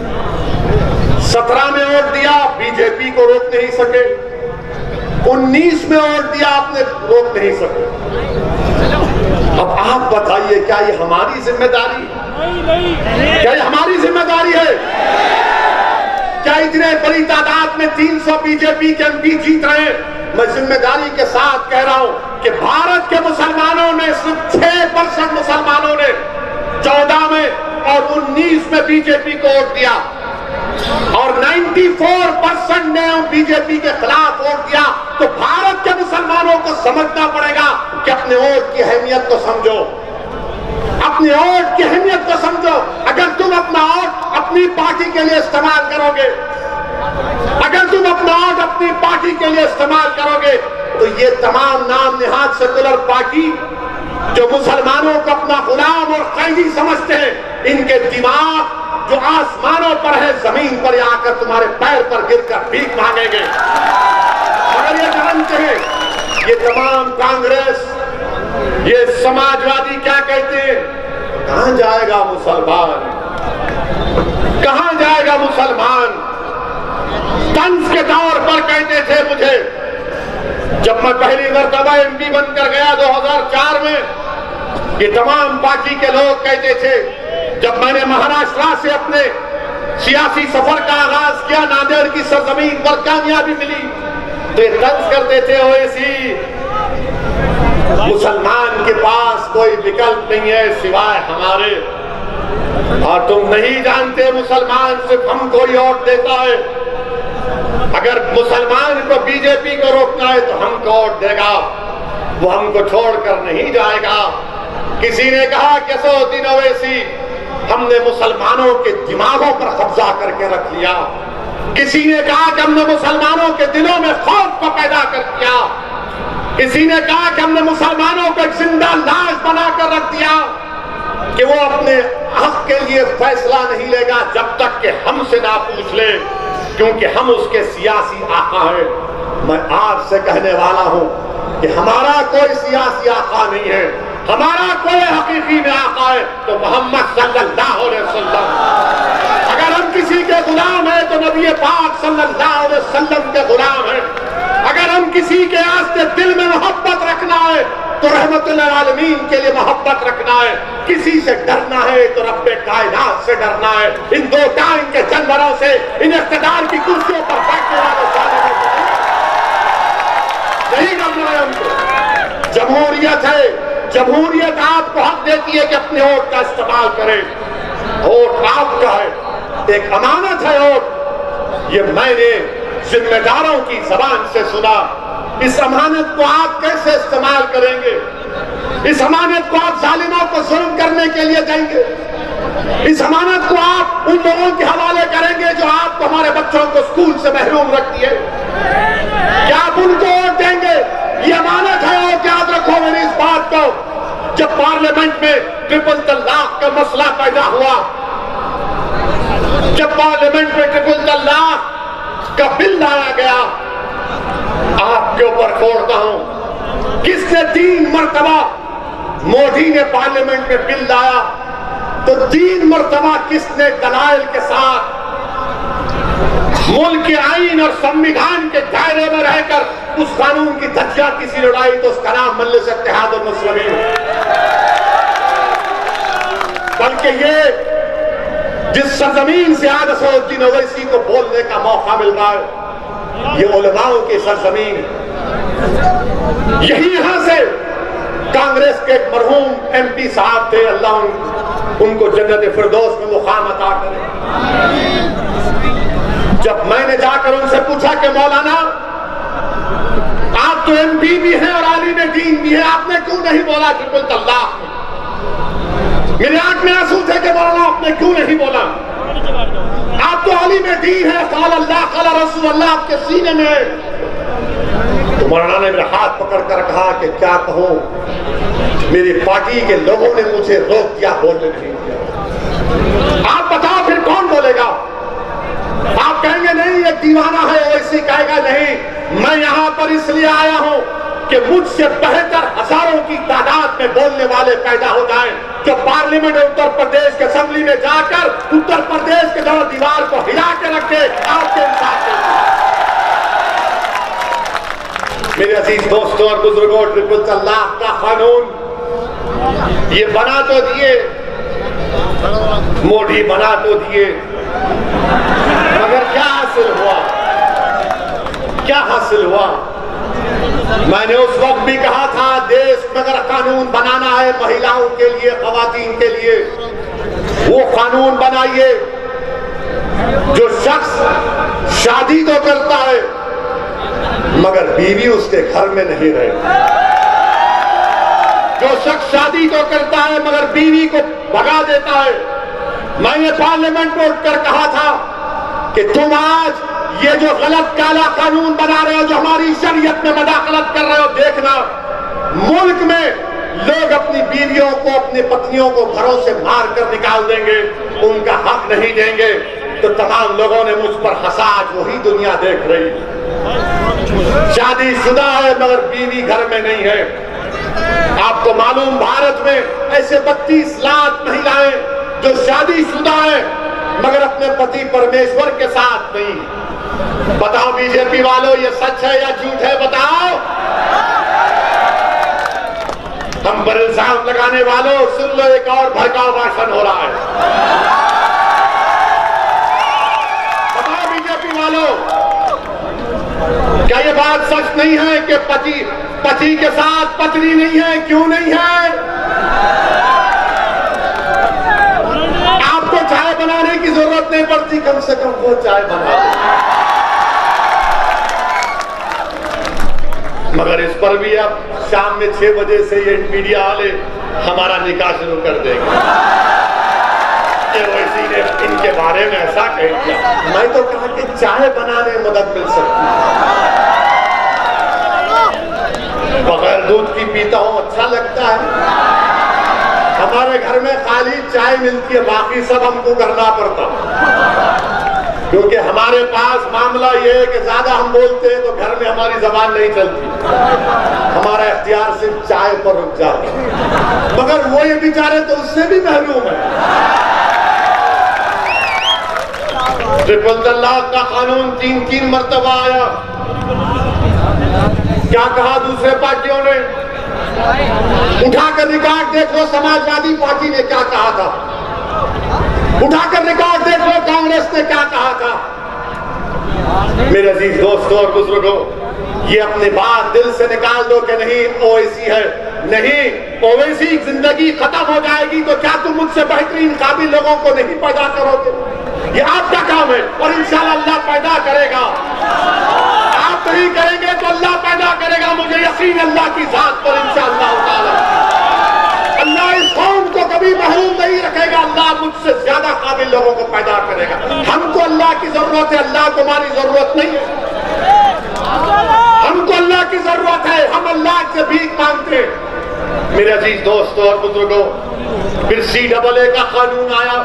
17 में वोट दिया, बीजेपी को रोक नहीं सके। 19 में वोट दिया, आपने रोक नहीं सके। अब आप बताइए, क्या ये हमारी जिम्मेदारी, क्या ये हमारी जिम्मेदारी है? क्या इतने बड़ी तादाद में 300 बीजेपी के एमपी जीत रहे हैं? मैं जिम्मेदारी के साथ कह रहा हूं कि भारत के मुसलमानों में सिर्फ 6% मुसलमानों ने 14 में और 19 में बीजेपी को वोट दिया, और 94% ने बीजेपी के खिलाफ वोट दिया। तो भारत के मुसलमानों को समझना पड़ेगा कि अपने वोट की अहमियत को समझो, अपने वोट की अहमियत को समझो। अगर तुम अपना वोट अपनी पार्टी के लिए इस्तेमाल करोगे, अगर तुम अपना वोट अपनी पार्टी के लिए इस्तेमाल करोगे, तो ये तमाम नाम निहाद सेकुलर पार्टी जो मुसलमानों को अपना गुलाम और कैदी समझते हैं, इनके दिमाग जो आसमानों पर है, जमीन पर आकर तुम्हारे पैर पर गिरकर भीख मांगेंगे। मगर ये जानते हैं, ये तमाम कांग्रेस, ये समाजवादी क्या कहते हैं, कहां जाएगा मुसलमान, कहां जाएगा मुसलमान। तंज के तौर पर कहते थे मुझे, जब मैं पहली मरतबा एमपी बनकर गया 2004 में, ये तमाम पार्टी के लोग कहते थे, जब मैंने महाराष्ट्र से अपने सियासी सफर का आगाज किया, नांदेड़ की सरजमीन पर कामयाबी मिली, तो ये तंज करते थे, ओवैसी मुसलमान के पास कोई विकल्प नहीं है सिवाय हमारे, और तुम नहीं जानते मुसलमान सिर्फ हमको ही वोट देता है। अगर मुसलमान को बीजेपी को रोकना है तो हमको वोट देगा, वो हमको छोड़कर नहीं जाएगा। किसी ने कहा कि असदुद्दीन ओवैसी, हमने मुसलमानों के दिमागों पर कब्जा करके रख लिया। किसी ने कहा कि हमने मुसलमानों के दिलों में खौफ को पैदा कर दिया। किसी ने कहा कि हमने मुसलमानों को एक जिंदा लाश बनाकर रख दिया कि वो अपने हक के लिए फैसला नहीं लेगा जब तक कि हमसे ना पूछ ले, क्योंकि हम उसके सियासी आका हैं। मैं आपसे कहने वाला हूं कि हमारा कोई सियासी आका नहीं है, हमारा कोई हकीकी में आका है तो मोहम्मद सल्लल्लाहु अलैहि वसल्लम। अगर हम किसी के गुलाम हैं तो नबी पाक सल्लल्लाहु अलैहि वसल्लम के गुलाम हैं। अगर हम किसी के आस्ते दिल में मोहब्बत रखना है तो रहमतुल आलमीन के लिए मोहब्बत रखना है। किसी से डरना है तो रब्बे कायनात से डरना है, इन दो टाइम के जानवरों से, इन इख्तिदार की कुर्सियों पर बैठने वाले से नहीं डरना है हमको। जमहूरियत है, जमहूरियत आपको हक देती है कि अपने वोट का इस्तेमाल करें। वोट आपका है, एक अमानत है वोट। ये मैंने जिम्मेदारों की जबान से सुना। इस अमानत को आप कैसे इस्तेमाल करेंगे? इस अमानत को आप जालिमों को जुल्म करने के लिए देंगे? इस अमानत को आप उन लोगों के हवाले करेंगे जो आपको, हमारे बच्चों को स्कूल से महरूम रखती है? क्या आप उनको वोट देंगे? ये अमानत है और क्या पार्लियामेंट में ट्रिपल तलाक का मसला पैदा हुआ, जब पार्लियामेंट में ट्रिपल तलाक का बिल लाया गया, आपके ऊपर छोड़ता हूं, किसने 3 मरतबा मोदी ने पार्लियामेंट में बिल लाया तो 3 मरतबा किसने दलाइल के साथ मुल्क के आईन और संविधान के दायरे में रहकर उस कानून की धज्जियां किसी ने उड़ाई तो उसका नाम मजलिस इत्तेहाद उल मुस्लिमीन। बल्कि ये जिस सरजमीन से आज असदुद्दीन ओवैसी को बोलने का मौका मिल रहा है, ये उलमाओं की सरजमीन। यही यहां से कांग्रेस के एक मरहूम MP साहब थे, अल्लाह उनको जन्नत फिरदौस में मुकाम अता करे। जब मैंने जाकर उनसे पूछा कि मौलाना आप तो MP भी हैं और आलिम दीन भी हैं, आपने क्यों नहीं बोला ट्रिपल तलाक? मेरे आंख में आंसू थे कि मौलाना आपने क्यों नहीं बोला? आप तो आलिम दीन है, क़ाल अल्लाह क़ाल रसूल अल्लाह आपके सीने में है। तो मौलाना ने मेरा हाथ पकड़ कर कहा कि क्या कहूं, मेरी पार्टी के लोगों ने मुझे रोक दिया, बोलने नहीं दिया। आप बताओ फिर कौन बोलेगा? आप कहेंगे नहीं ये दीवाना है, वैसे कहेगा नहीं मैं यहां पर इसलिए आया हूं कि मुझसे बेहतर हजारों की तादाद में बोलने वाले पैदा हो जाएं, जो पार्लियामेंट उत्तर प्रदेश के असेंबली में जाकर उत्तर प्रदेश के जरा दीवार को हिला के रखे आपके इंसाफ के। मेरे अजीज दोस्तों और बुजुर्गों, ट्रिपल तलाक का कानून ये बना तो दिए, मोदी बना तो दिए, मगर क्या हासिल हुआ? क्या हासिल हुआ? मैंने उस वक्त भी कहा था देश में अगर कानून बनाना है महिलाओं के लिए, खवातीन के लिए, वो कानून बनाइए जो शख्स शादी तो करता है मगर बीवी उसके घर में नहीं रहे, जो शख्स शादी तो करता है मगर बीवी को भगा देता है। मैंने पार्लियामेंट में उठकर कहा था कि तुम आज ये जो गलत काला कानून बना रहे हो, जो हमारी शरीयत में मदाखलत कर रहे हो, देखना मुल्क में लोग अपनी बीवियों को, अपनी पत्नियों को घरों से मार कर निकाल देंगे, उनका हक नहीं देंगे। तो तमाम लोगों ने मुझ पर हंसा, आज वही दुनिया देख रही। शादीशुदा है मगर बीवी घर में नहीं है। आपको मालूम भारत में ऐसे 32 लाख महिलाएं जो शादीशुदा है मगर अपने पति परमेश्वर के साथ नहीं। बताओ बीजेपी वालों ये सच है या झूठ है? बताओ। हम पर इल्जाम लगाने वालों सुन लो, एक और भड़काऊ भाषण हो रहा है। बताओ बीजेपी वालों, क्या ये बात सच नहीं है कि पति के साथ पत्नी नहीं है? क्यों नहीं है? आपको चाय बनाने की जरूरत नहीं पड़ती, कम से कम वो चाय बना दे। मगर इस पर भी अब शाम में 6 बजे से ये मीडिया वाले हमारा निकाह शुरू कर देंगे। ओवैसी ने इनके बारे में ऐसा कह दिया। मैं तो कहा कि चाय बनाने में मदद मिल सकती है, बगैर दूध की पीता हूं, अच्छा लगता है। हमारे घर में खाली चाय मिलती है, बाकी सब हमको करना पड़ता, क्योंकि हमारे पास मामला ये है कि ज्यादा हम बोलते हैं तो घर में हमारी जबान नहीं चलती, हमारा इख्तियार सिर्फ चाय पर रुक जाता है। मगर वो ये बेचारे तो उससे भी महरूम है। ट्रिपल तलाक का कानून 3 मरतबा आया। क्या कहा दूसरे पार्टियों ने? उठाकर रिकॉर्ड देख लो, समाजवादी पार्टी ने क्या कहा था, उठाकर रिकॉर्ड देख लो कांग्रेस ने क्या कहा था। मेरे अजीज दोस्तों और बुजुर्गों, ये अपनी बात दिल से निकाल दो कि नहीं ओवैसी है, नहीं ओवैसी जिंदगी खत्म हो जाएगी तो क्या तुम मुझसे बेहतरीन काबिल लोगों को नहीं पैदा करोगे? ये आपका काम है और इंशाअल्लाह अल्लाह पैदा करेगा। आप नहीं करेंगे तो अल्लाह पैदा करेगा, मुझे यकीन अल्लाह की जात पर इंशाअल्लाह ताला। अल्लाह इस कौम को कभी महरूम नहीं रखेगा, अल्लाह मुझसे ज्यादा काबिल लोगों को पैदा करेगा। हमको अल्लाह की जरूरत है, अल्लाह को हमारी जरूरत नहीं है। हमको अल्लाह की जरूरत है, हम अल्लाह से भीख मांगते हैं। मेरे अजीज दोस्तों और बुजुर्गों, फिर CAA का कानून आया।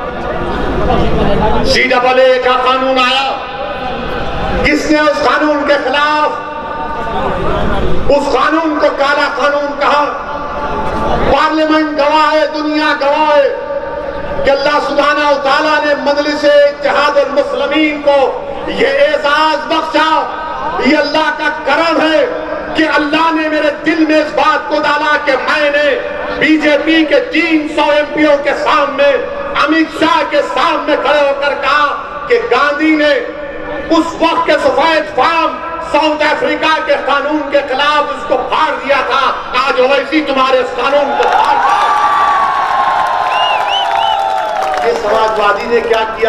CAA का कानून आया। किसने उस कानून के खिलाफ उस कानून को काला कानून कहा? पार्लियामेंट गवाह है, दुनिया गवाह है कि अल्लाह सुब्हानहू व तआला ने मजलिस इत्तेहादुल मुस्लिमीन को ये एजाज बख्शा। ये अल्लाह का करम है कि अल्लाह ने मेरे दिल में इस बात को डाला कि मैंने बीजेपी के 300 MPओ के सामने, अमित शाह के सामने खड़े होकर कहा कि गांधी ने उस वक्त के सफेद फार्म साउथ अफ्रीका के कानून के खिलाफ उसको फाड़ दिया था। आज ओवैसी तुम्हारे इस कानून को फाड़ दिया। ये समाजवादी ने क्या किया?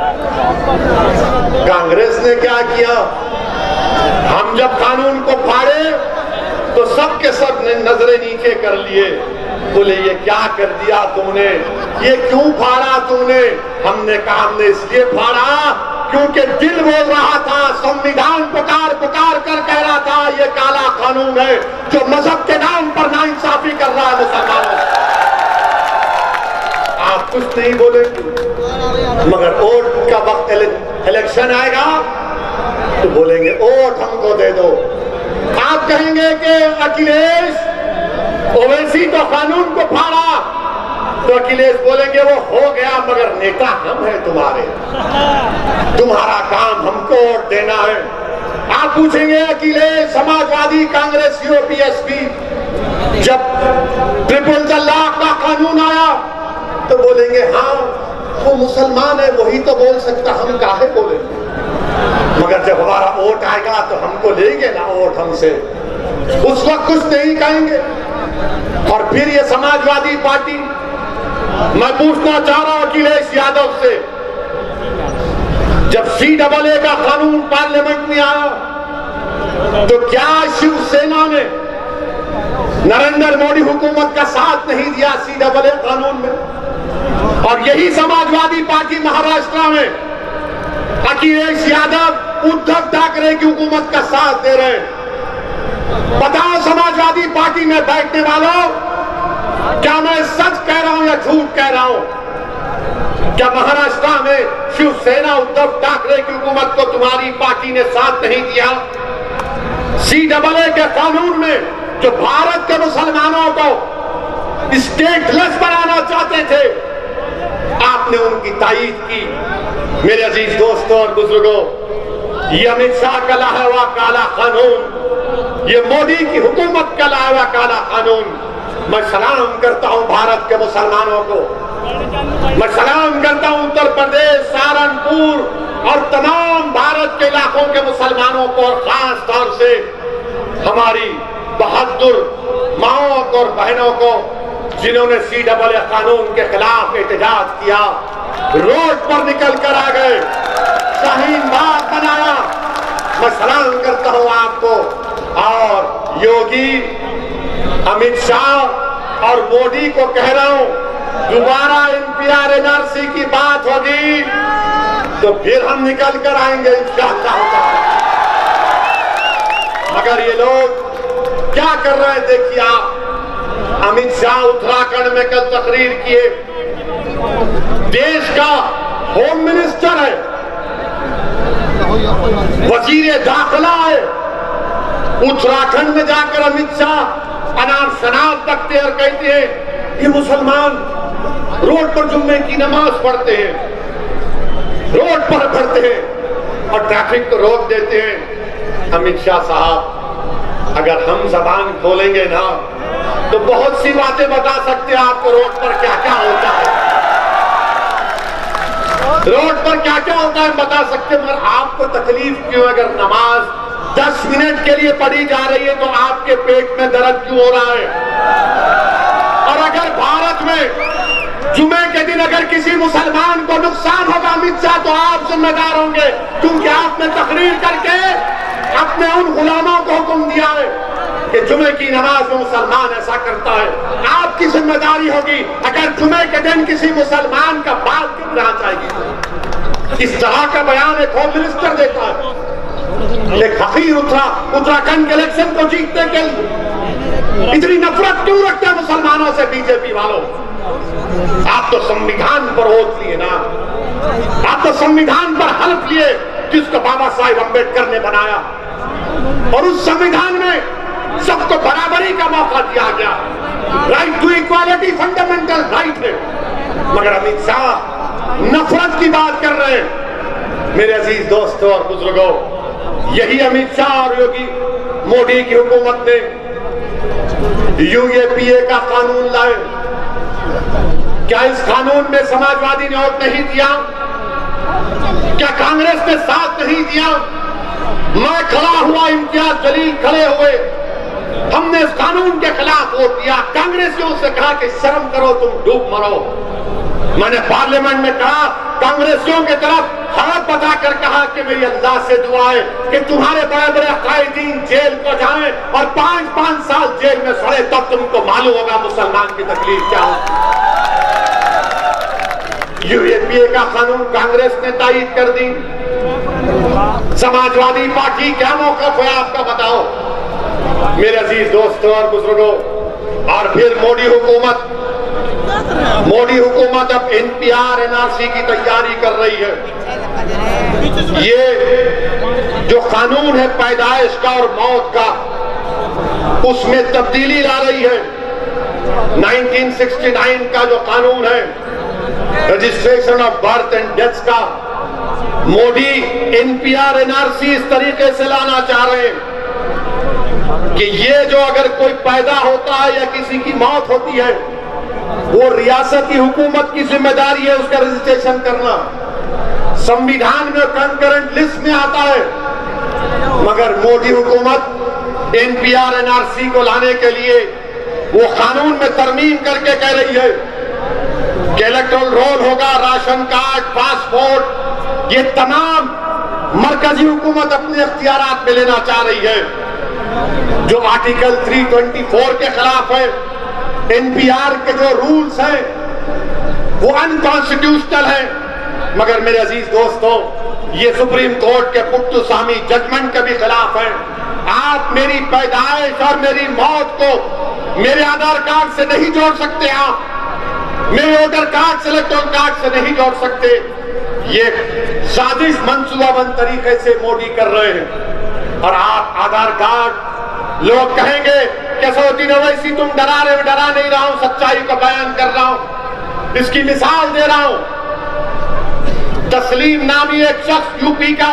कांग्रेस ने क्या किया? हम जब कानून को फाड़े तो सब के सब ने नजरें नीचे कर लिए। बोले ये क्या कर दिया तुमने, ये क्यों फाड़ा तुमने? हमने कहा हमने इसलिए फाड़ा क्योंकि दिल बोल रहा था, संविधान पुकार पुकार कर कह रहा था ये काला कानून है जो मजहब के नाम पर नाइंसाफी कर रहा है मुसलमानों। आप कुछ नहीं बोले, मगर वोट का वक्त इलेक्शन आएगा तो बोलेंगे वोट हमको दे दो। आप कहेंगे कि अखिलेश ओवैसी तो कानून को फाड़ा, तो अखिलेश बोलेंगे वो हो गया मगर नेता हम हैं तुम्हारे, तुम्हारा काम हमको वोट देना है। आप पूछेंगे अखिलेश, समाजवादी, कांग्रेस, PSP जब ट्रिपल तलाक का कानून आया तो बोलेंगे हाँ वो मुसलमान है, वही तो बोल सकता, हम काहे बोलेंगे? मगर जब हमारा वोट आएगा तो हमको लेंगे ना वोट हमसे, उस वक्त कुछ नहीं कहेंगे। और फिर ये समाजवादी पार्टी, मैं पूछना चाह रहा हूं अखिलेश यादव से, जब CAA का कानून पार्लियामेंट में आया तो क्या शिवसेना ने नरेंद्र मोदी हुकूमत का साथ नहीं दिया CAA कानून में? और यही समाजवादी पार्टी महाराष्ट्र में अखिलेश यादव, उद्धव ठाकरे की हुकूमत का साथ दे रहे हैं। बताओ समाजवादी पार्टी में बैठने वालों, क्या मैं सच कह रहा हूं या झूठ कह रहा हूं? क्या महाराष्ट्र में शिवसेना, उद्धव ठाकरे की हुकूमत को तुम्हारी पार्टी ने साथ नहीं दिया? CAA के कानून में जो भारत के मुसलमानों को स्टेटलेस बनाना चाहते थे, आपने उनकी तायीद की। मेरे अजीज दोस्तों और बुजुर्गों, ये अमित शाह का लाया हुआ काला कानून, ये मोदी की हुकूमत का लाया हुआ काला कानून, मैं सलाम करता हूं भारत के मुसलमानों को, मैं सलाम करता हूं उत्तर प्रदेश, सहारनपुर और तमाम भारत के इलाकों के मुसलमानों को, और खास तौर से हमारी बहादुर माओं और बहनों को जिन्होंने CAA कानून के खिलाफ एहतजाज किया, रोड पर निकल कर आ गए, शाहीन बाग बनाया। मैं सलाम करता हूं आपको। और योगी, अमित शाह और मोदी को कह रहा हूं, दोबारा NPR NRC की बात होगी तो फिर हम निकल कर आएंगे इंशाअल्लाह। मगर ये लोग क्या कर रहे हैं देखिए आप। अमित शाह उत्तराखंड में कल तकरीर किए, देश का होम मिनिस्टर है, वजीर दाखिला है, उत्तराखंड में जाकर अमित शाह अनार शनाब तकते और कहते हैं ये मुसलमान रोड पर जुम्मे की नमाज पढ़ते हैं, रोड पर पढ़ते हैं और ट्रैफिक को रोक देते हैं। अमित शाह साहब, अगर हम जबान खोलेंगे ना तो बहुत सी बातें बता सकते हैं आपको, रोड पर क्या क्या होता है, रोड पर क्या क्या होता है बता सकते हैं। मगर आपको तकलीफ क्यों? अगर नमाज 10 मिनट के लिए पढ़ी जा रही है तो आपके पेट में दर्द क्यों हो रहा है? और अगर भारत में जुमे के दिन अगर किसी मुसलमान को नुकसान होगा अमित शाह, तो आप जिम्मेदार होंगे, क्योंकि आपने तकरीर करके अपने उन गुलामों को हुक्म दिया है कि जुमे की नमाज में मुसलमान ऐसा करता है। आपकी जिम्मेदारी होगी अगर जुमे के दिन किसी मुसलमान का बाल क्यों रहना चाहिए। इस तरह का बयान एक होम मिनिस्टर देता है। एक फकीर उत्तराखंड के इलेक्शन को जीतने के लिए इतनी नफरत क्यों रखते हैं मुसलमानों से बीजेपी वालों? आप तो संविधान पर ओथ लिए ना, आप तो संविधान पर हल्फ लिए जिसको बाबा साहेब अम्बेडकर ने बनाया, और उस संविधान में सबको बराबरी का मौका दिया गया। Right to equality fundamental right है, मगर अमित शाह नफरत की बात कर रहे हैं। मेरे अजीज दोस्तों और बुजुर्गों, यही अमित शाह और योगी मोदी की हुकूमत ने यूएपीए का कानून लाए। क्या इस कानून में समाजवादी ने वोट नहीं दिया? क्या कांग्रेस ने साथ नहीं दिया? मैं खड़ा हुआ, इम्तियाज जलील खड़े हुए, हमने इस कानून के खिलाफ वोट दिया। कांग्रेसियों से कहा कि शर्म करो, तुम डूब मरो। मैंने पार्लियामेंट में कहा, कांग्रेसियों की तरफ हाथ बताकर कहा कि मेरी अल्लाह से दुआ है कि तुम्हारे बड़े बड़े कायदीन जेल को जाएं और 5-5 साल जेल में सड़े, तब तुमको मालूम होगा मुसलमान की तकलीफ क्या हो। यूएपीए का कानून कांग्रेस ने तायीद कर दी। समाजवादी पार्टी क्या मौक़िफ़ है आपका, बताओ मेरे अजीज दोस्तों और बुजुर्गों। और फिर मोदी हुकूमत अब एनपीआर एनआरसी की तैयारी कर रही है। ये जो कानून है पैदाइश का और मौत का, उसमें तब्दीली ला रही है। 1969 का जो कानून है registration of birth and death का, मोदी एनपीआर एनआरसी इस तरीके से लाना चाह रहे हैं कि ये जो अगर कोई पैदा होता है या किसी की मौत होती है, वो रियासती हुकूमत की जिम्मेदारी है उसका रजिस्ट्रेशन करना। संविधान में कंकरेंट लिस्ट में आता है, मगर मोदी हुकूमत एनपीआर एनआरसी को लाने के लिए वो कानून में तरमीम करके कह रही है कि इलेक्टोरल रोल होगा, राशन कार्ड, पासपोर्ट, ये तमाम मरकजी हुकूमत अपने इख्तियारात में लेना चाह रही है, जो आर्टिकल 324 के खिलाफ है। एनपीआर के जो रूल्स हैं वो अनकॉन्स्टिट्यूशनल हैं। मगर मेरे अजीज दोस्तों, ये सुप्रीम कोर्ट के पुट्टू सामी जजमेंट के भी खिलाफ है। आप मेरी पैदाइश और मेरी मौत को मेरे आधार कार्ड से नहीं जोड़ सकते, आप मेरे वोटर कार्ड से, इलेक्टोरल कार्ड से नहीं जोड़ सकते। ये साजिश मंसूबाबंद तरीके से मोदी कर रहे हैं। और आप आधार कार्ड, लोग कहेंगे कसौटी ओवैसी तुम डरा नहीं रहा हूं, सच्चाई को बयान कर रहा हूं। इसकी मिसाल दे रहा हूं। तस्लीम नामी एक शख्स यूपी का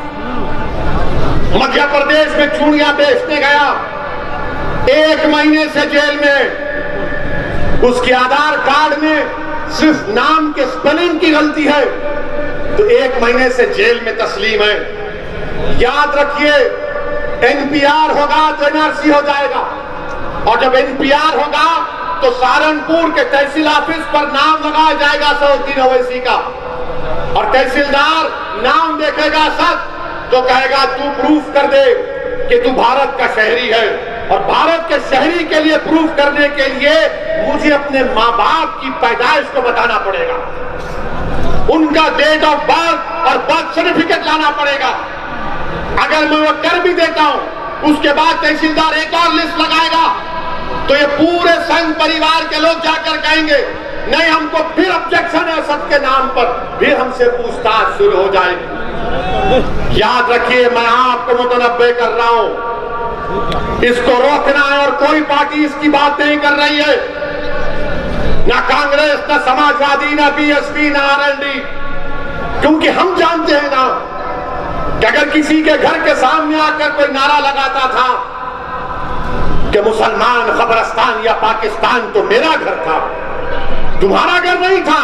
मध्य प्रदेश में चूड़ियां बेचने गया, 1 महीने से जेल में। उसके आधार कार्ड में सिर्फ नाम के स्पेलिंग की गलती है, तो 1 महीने से जेल में तस्लीम है। याद रखिए, एनपीआर होगा तो एनआरसी हो जाएगा, और जब एनपीआर होगा तो सहारनपुर के तहसील ऑफिस पर नाम लगाया जाएगा सऊद्दीन ओवैसी का, और तहसीलदार नाम देखेगा सच तो कहेगा तू प्रूफ कर दे कि तू भारत का शहरी है। और भारत के शहरी के लिए प्रूफ करने के लिए मुझे अपने माँ बाप की पैदाइश को बताना पड़ेगा, उनका डेट ऑफ बर्थ और बर्थ सर्टिफिकेट लाना पड़ेगा। अगर मैं वो कर भी देता हूं, उसके बाद तहसीलदार एक और लिस्ट लगाएगा, तो ये पूरे संघ परिवार के लोग जाकर कहेंगे नहीं, हमको फिर ऑब्जेक्शन है सबके नाम पर, फिर हमसे पूछताछ शुरू हो जाएगी। याद रखिए, मैं आपको मुतनब्बे कर रहा हूं, इसको रोकना है, और कोई पार्टी इसकी बात नहीं कर रही है, ना कांग्रेस, ना समाजवादी, ना बीएसपी, ना आरएलडी। क्योंकि हम जानते हैं ना कि अगर किसी के घर के सामने आकर कोई नारा लगाता था कि मुसलमान खबरस्तान या पाकिस्तान, तो मेरा घर था, तुम्हारा घर नहीं था।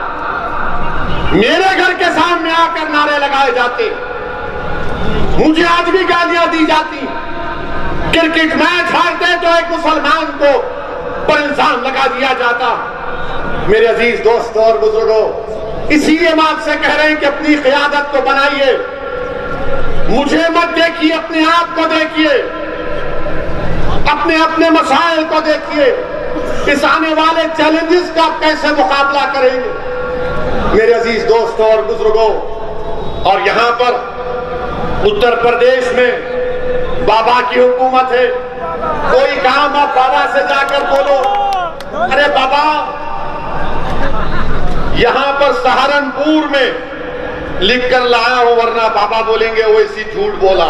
मेरे घर के सामने आकर नारे लगाए जाते, मुझे आज भी गालियां दी जाती। क्रिकेट मैच हारते तो एक मुसलमान को पर इल्जाम लगा दिया जाता। मेरे अजीज दोस्तों और बुजुर्गों, इसीलिए हम आपसे कह रहे हैं कि अपनी क़यादत को बनाइए, मुझे मत देखिए, अपने आप को देखिए, अपने अपने मसाइल को देखिए, इस आने वाले चैलेंजेस का आप कैसे मुकाबला करेंगे। मेरे अजीज दोस्तों और बुजुर्गों, और यहाँ पर उत्तर प्रदेश में बाबा की हुकूमत है, कोई काम आप बाबा से जाकर बोलो, अरे बाबा यहां पर सहारनपुर में लिख कर लाया हो, वरना बाबा बोलेंगे वो इसी झूठ बोला।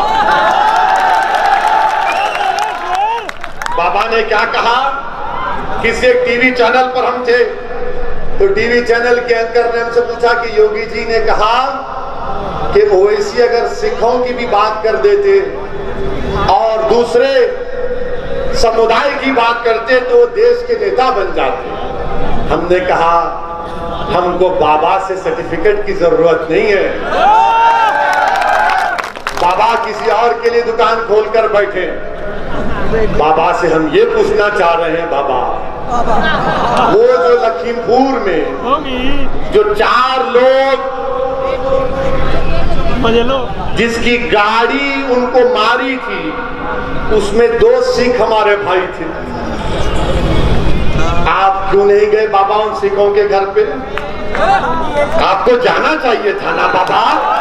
बाबा ने क्या कहा, किसी एक टीवी चैनल पर हम थे, तो टीवी चैनल के एंकर ने हमसे पूछा कि योगी जी ने कहा कि ओवैसी अगर सिखों की भी बात कर देते और दूसरे समुदाय की बात करते तो देश के नेता बन जाते। हमने कहा हमको बाबा से सर्टिफिकेट की जरूरत नहीं है, बाबा किसी और के लिए दुकान खोलकर बैठे। बाबा से हम ये पूछना चाह रहे हैं, बाबा वो जो लखीमपुर में जो 4 लोग जिसकी गाड़ी उनको मारी थी, उसमें 2 सिख हमारे भाई थे, आप क्यों नहीं गए बाबा उन सिखों के घर पे? आपको जाना चाहिए था ना बाबा।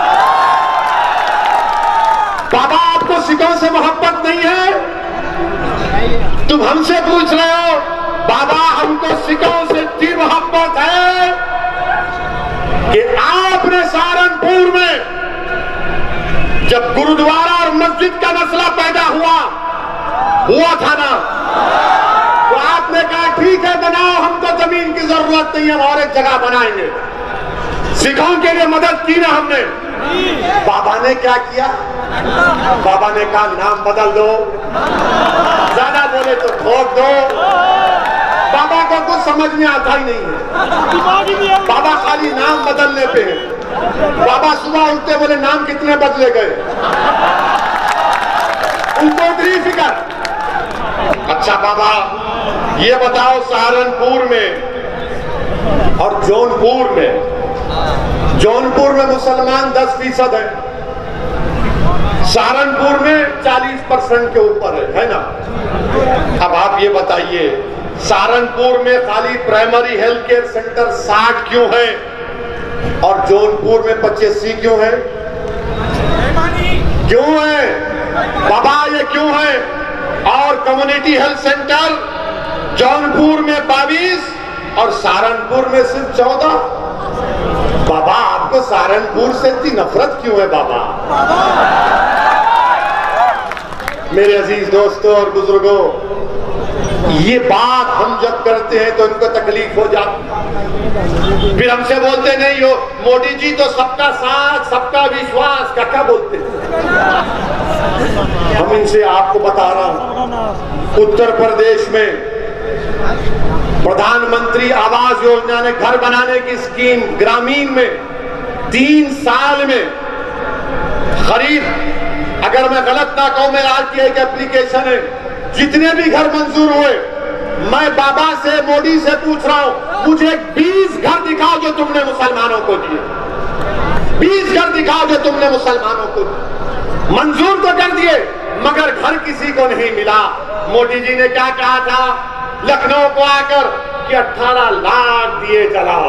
बाबा आपको सिखों से मोहब्बत नहीं है? तुम हमसे पूछ रहे हो, बाबा हमको सिखों से इतनी मोहब्बत है कि आपने सहारनपुर में जब गुरुद्वारा और मस्जिद का मसला पैदा हुआ था ना, तो आपने कहा ठीक है बनाओ, हमको जमीन की जरूरत नहीं है, और एक जगह बनाएंगे। सिखों के लिए मदद की ना हमने। बाबा ने क्या किया? बाबा ने कहा नाम बदल दो, ज्यादा बोले तो ठोक दो। बाबा को कुछ समझ में आता ही नहीं है, बाबा खाली नाम बदलने पे है। बाबा सुबह उठते बोले नाम कितने बदले गए, उनको उतरी फिक्र। अच्छा बाबा ये बताओ, सहारनपुर में और जौनपुर में मुसलमान 10% है, सहारनपुर में 40% के ऊपर है ना। अब आप ये बताइए, सहारनपुर में खाली प्राइमरी हेल्थ केयर सेंटर 60 क्यों है और जौनपुर में 85 क्यों है? क्यों है बाबा, ये क्यों है? और कम्युनिटी हेल्थ सेंटर जौनपुर में 22 और सहारनपुर में सिर्फ 14। बाबा आपको सहारनपुर से इतनी नफरत क्यों है बाबा? मेरे अजीज दोस्तों और बुजुर्गों, ये बात हम जब करते हैं तो इनको तकलीफ हो जाती, फिर हमसे बोलते नहीं हो मोदी जी तो सबका साथ सबका विश्वास क्या बोलते हैं। हम इनसे आपको बता रहा हूं, उत्तर प्रदेश में प्रधानमंत्री आवास योजना ने घर बनाने की स्कीम ग्रामीण में 3 साल में करीब, अगर मैं गलत ना कहूं, मेरा आज की एक एप्लीकेशन है, जितने भी घर मंजूर हुए, मैं बाबा से मोदी से पूछ रहा हूं, मुझे 20 घर दिखाओ जो तुमने मुसलमानों को दिए। 20 घर दिखाओ जो तुमने मुसलमानों को दिए। मंजूर तो कर दिए मगर घर किसी को नहीं मिला। मोदी जी ने क्या कहा था लखनऊ को आकर कि 18 लाख दिए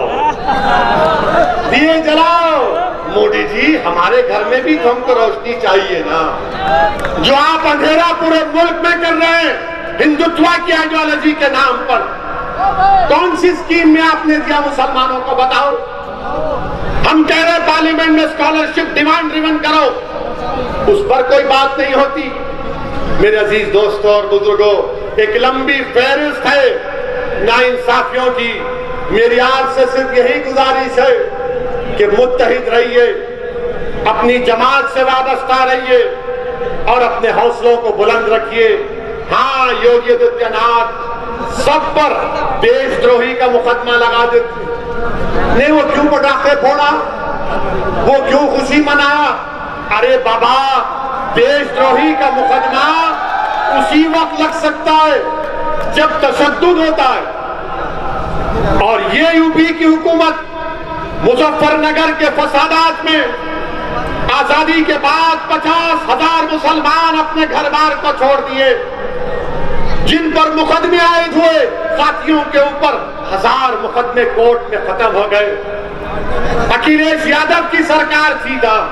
जलाओ। मोदी जी हमारे घर में भी तो हमको रोशनी चाहिए ना। जो आप अंधेरा पूरे मुल्क में कर रहे हैं हिंदुत्व की आइडियोलॉजी के नाम पर, कौन सी स्कीम में आपने दिया मुसलमानों को बताओ? हम कह रहे पार्लियामेंट में स्कॉलरशिप डिमांड ड्रिवन करो, उस पर कोई बात नहीं होती। मेरे अजीज दोस्तों और बुजुर्गों, एक लंबी फहरिस्त है नाइंसाफियों की। मेरी आपसे सिर्फ यही गुजारिश है कि मुत्तहिद रहिए, अपनी जमात से वाबस्ता रहिए और अपने हौसलों को बुलंद रखिए। हाँ, योगी आदित्यनाथ सब पर देशद्रोही का मुकदमा लगा देते नहीं, वो क्यों पटाखे फोड़ा, वो क्यों खुशी मनाया? अरे बाबा, देशद्रोही का मुकदमा उसी वक्त लग सकता है जब तशद्दुद होता है। और ये यूपी की हुकूमत मुजफ्फरनगर के फसादात में आजादी के बाद 50,000 मुसलमान अपने घर बार को छोड़ दिए, जिन पर मुकदमे आयद हुए साथियों के ऊपर 1000 मुकदमे कोर्ट में खत्म हो गए। अखिलेश यादव की सरकार थी ना,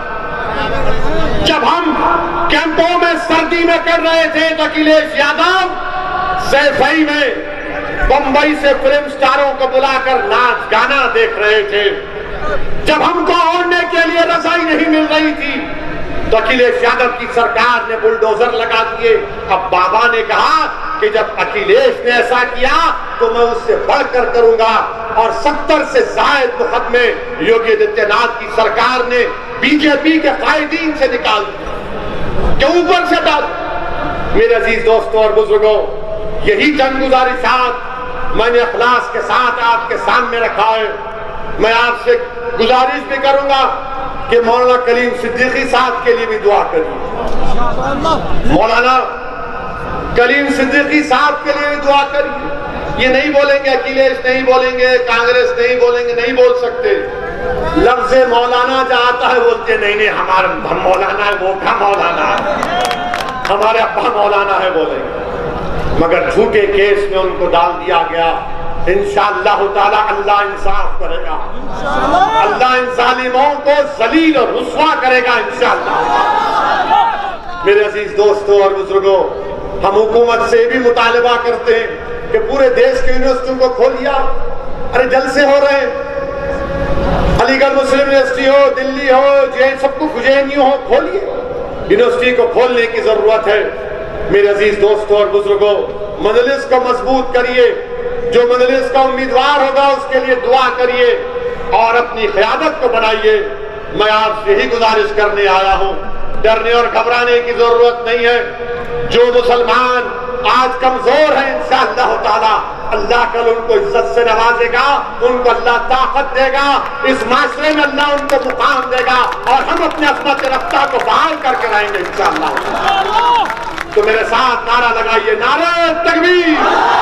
जब हम कैंपों में सर्दी में कर रहे थे तो अखिलेश यादव सैफई में बंबई से फिल्म स्टारों को बुलाकर नाच गाना देख रहे थे। जब हमको ओढ़ने के लिए रजाई नहीं मिल रही थी तो अखिलेश यादव की सरकार ने बुलडोजर लगा दिए। अब बाबा ने कहा कि जब अखिलेश ने ऐसा किया तो मैं उससे बढ़कर करूंगा, और 70 से ज्यादा मुकदमे योगी आदित्यनाथ की सरकार ने बीजेपी के कायदीन से निकाल दिए, के ऊपर से डाल। मेरे अजीज दोस्तों और बुजुर्गों, यही जनगुजारिशात मैंने इखलास के साथ आपके सामने रखा है। मैं आपसे गुजारिश भी करूंगा कि मौलाना कलीम सिद्दीकी साहब के लिए भी दुआ करिए। मौलाना कलीम सिद्दीकी साहब के लिए भी दुआ करिए। ये नहीं बोलेंगे अखिलेश नहीं बोलेंगे, कांग्रेस नहीं बोलेंगे, नहीं बोल सकते। लफ्ज़ मौलाना जहाँ आता है बोलते नहीं नहीं हमारा मौलाना है, वो का मौलाना है, हमारे अब्बा मौलाना है बोलेंगे। मगर झूठे केस में उनको डाल दिया गया। इंशाअल्लाह ताला अल्लाह इंसाफ करेगा, अल्लाह इन जालिमों को जलील और रुस्वा करेगा इंशाअल्लाह। मेरे अजीज दोस्तों और बुजुर्गों, हम हुकूमत से भी मुतालबा करते हैं कि पूरे देश के यूनिवर्सिटियों को खोलिया। अरे जलसे हो रहे हैं, अलीगढ़ मुस्लिम यूनिवर्सिटी हो, दिल्ली हो, जे सबको JNU हो, खोलिए। यूनिवर्सिटी को खोलने की जरूरत है। मेरे अजीज दोस्तों और बुजुर्गों, मजलिस को मजबूत करिए। जो मजलिस का उम्मीदवार होगा उसके लिए दुआ करिए और अपनी क़यादत को बनाइए। मैं आपसे यही गुजारिश करने आया हूँ, डरने और घबराने की जरूरत नहीं है। जो मुसलमान आज कमजोर है इंशाअल्लाह ताला अल्लाह कल उनको इज्जत से नवाजेगा, उनको अल्लाह ताकत देगा, इस माशरे में अल्लाह उनको मुकाम देगा और हम अपने अज़मत रफ्ता को बहाल करके रहेंगे इंशाअल्लाह। तो मेरे साथ नारा लगाइए, नारे तकबीर।